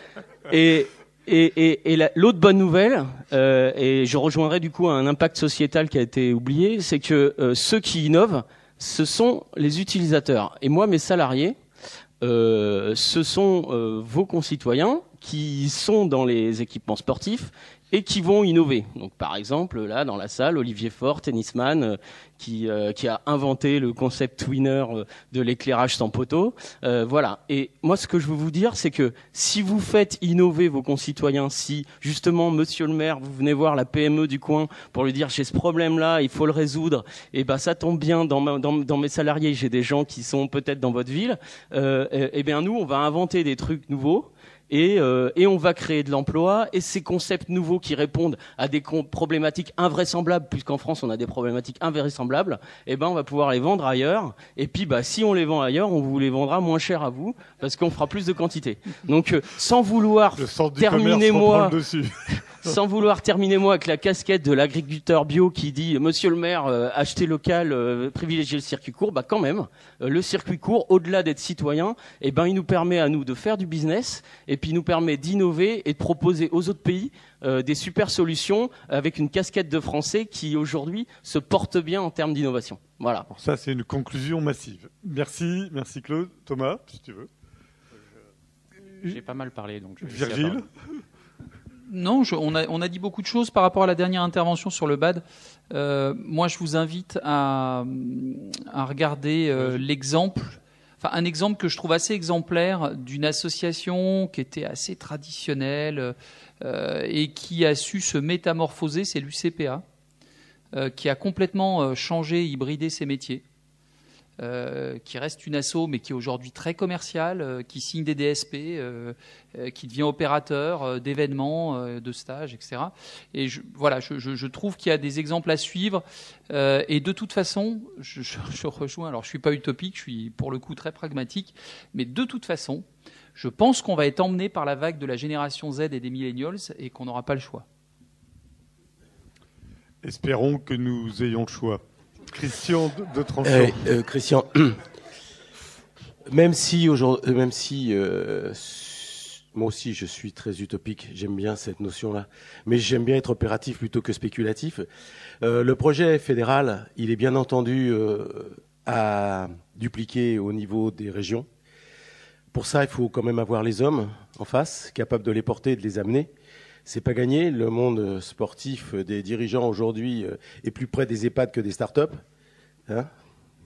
Speaker 3: Et Et, et, et l'autre bonne nouvelle, euh, et je rejoindrai du coup un impact sociétal qui a été oublié, c'est que euh, ceux qui innovent, ce sont les utilisateurs. Et moi, mes salariés, euh, ce sont euh, vos concitoyens qui sont dans les équipements sportifs et qui vont innover. Donc, par exemple, là, dans la salle, Olivier Faure, tennisman, euh, qui, euh, qui a inventé le concept winner euh, de l'éclairage sans poteau. Euh, voilà. Et moi, ce que je veux vous dire, c'est que si vous faites innover vos concitoyens, si justement, monsieur le maire, vous venez voir la P M E du coin pour lui dire j'ai ce problème-là, il faut le résoudre, et ben ça tombe bien. Dans, ma, dans, dans mes salariés, j'ai des gens qui sont peut-être dans votre ville. Euh, et, et bien nous, on va inventer des trucs nouveaux. Et, euh, et on va créer de l'emploi, et ces concepts nouveaux qui répondent à des problématiques invraisemblables, puisqu'en France on a des problématiques invraisemblables, eh ben on va pouvoir les vendre ailleurs. Et puis bah si on les vend ailleurs, on vous les vendra moins cher à vous, parce qu'on fera plus de quantité. Donc euh, sans vouloir terminer moi, sans vouloir terminer moi avec la casquette de l'agriculteur bio qui dit Monsieur le maire, euh, achetez local, euh, privilégiez le circuit court, bah quand même, euh, le circuit court, au-delà d'être citoyen, eh ben il nous permet à nous de faire du business. Et puis nous permet d'innover et de proposer aux autres pays euh, des super solutions avec une casquette de Français qui aujourd'hui se porte bien en termes d'innovation. Voilà.
Speaker 1: Alors ça, c'est une conclusion massive. Merci, merci Claude. Thomas, si tu veux.
Speaker 7: J'ai pas mal parlé, donc je vais
Speaker 1: Virgile.
Speaker 6: Non, je, on, a, on a dit beaucoup de choses par rapport à la dernière intervention sur le B A D. Euh, moi, je vous invite à, à regarder euh, l'exemple. Enfin, un exemple que je trouve assez exemplaire d'une association qui était assez traditionnelle euh, et qui a su se métamorphoser, c'est l'U C P A, euh, qui a complètement euh, changé, hybridé ses métiers, euh, qui reste une asso mais qui est aujourd'hui très commerciale, euh, qui signe des D S P, euh, euh, qui devient opérateur euh, d'événements, euh, de stages, et cetera. Et je, voilà, je, je, je trouve qu'il y a des exemples à suivre. Euh, et de toute façon, je, je, je rejoins, alors je suis pas utopique, je suis pour le coup très pragmatique, mais de toute façon, je pense qu'on va être emmené par la vague de la génération Z et des millennials et qu'on n'aura pas le choix.
Speaker 1: Espérons que nous ayons le choix. Christian de, de Tranchant.
Speaker 2: Euh, euh, Christian, même si, aujourd'hui, même si euh, moi aussi je suis très utopique, j'aime bien cette notion-là, mais j'aime bien être opératif plutôt que spéculatif. Euh, le projet fédéral, il est bien entendu euh, à dupliquer au niveau des régions. Pour ça, il faut quand même avoir les hommes en face, capables de les porter et de les amener. C'est pas gagné. Le monde sportif des dirigeants aujourd'hui est plus près des EHPAD que des start-up. Hein ? D'accord ?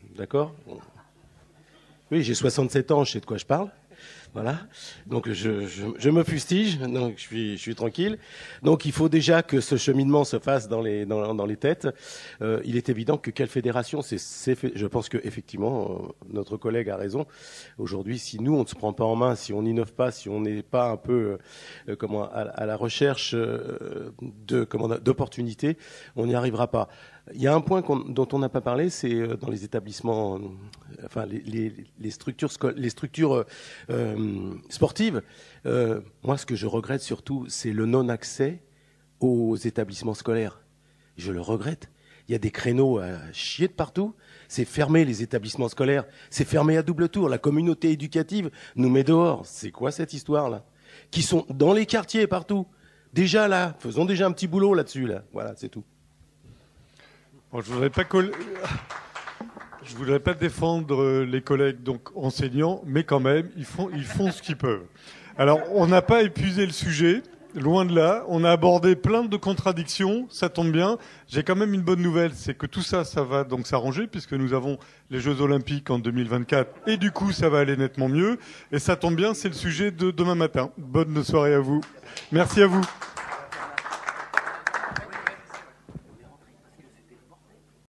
Speaker 2: Oui, j'ai soixante-sept ans, je sais de quoi je parle. Voilà. Donc je, je, je me fustige, donc je suis, je suis tranquille. Donc il faut déjà que ce cheminement se fasse dans les, dans, dans les têtes. Euh, il est évident que quelle fédération, c'est, c'est, je pense que effectivement euh, notre collègue a raison. Aujourd'hui, si nous on ne se prend pas en main, si on n'innove pas, si on n'est pas un peu euh, comment à, à la recherche euh, de comment d'opportunités, on n'y arrivera pas. Il y a un point qu'on, dont on n'a pas parlé, c'est dans les établissements, enfin les, les, les structures, les structures euh, sportives. Euh, moi, ce que je regrette surtout, c'est le non-accès aux établissements scolaires. Je le regrette. Il y a des créneaux à chier de partout. C'est fermé les établissements scolaires. C'est fermé à double tour. La communauté éducative nous met dehors. C'est quoi cette histoire-là ? Qui sont dans les quartiers partout. Déjà là, faisons déjà un petit boulot là-dessus. Là. Voilà, c'est tout.
Speaker 1: Bon, je voudrais pas coll... je voudrais pas défendre les collègues donc enseignants, mais quand même ils font ils font ce qu'ils peuvent. Alors on n'a pas épuisé le sujet, loin de là. On a abordé plein de contradictions, ça tombe bien. J'ai quand même une bonne nouvelle, c'est que tout ça, ça va donc s'arranger puisque nous avons les Jeux Olympiques en deux mille vingt-quatre et du coup ça va aller nettement mieux. Et ça tombe bien, c'est le sujet de demain matin. Bonne soirée à vous. Merci à vous.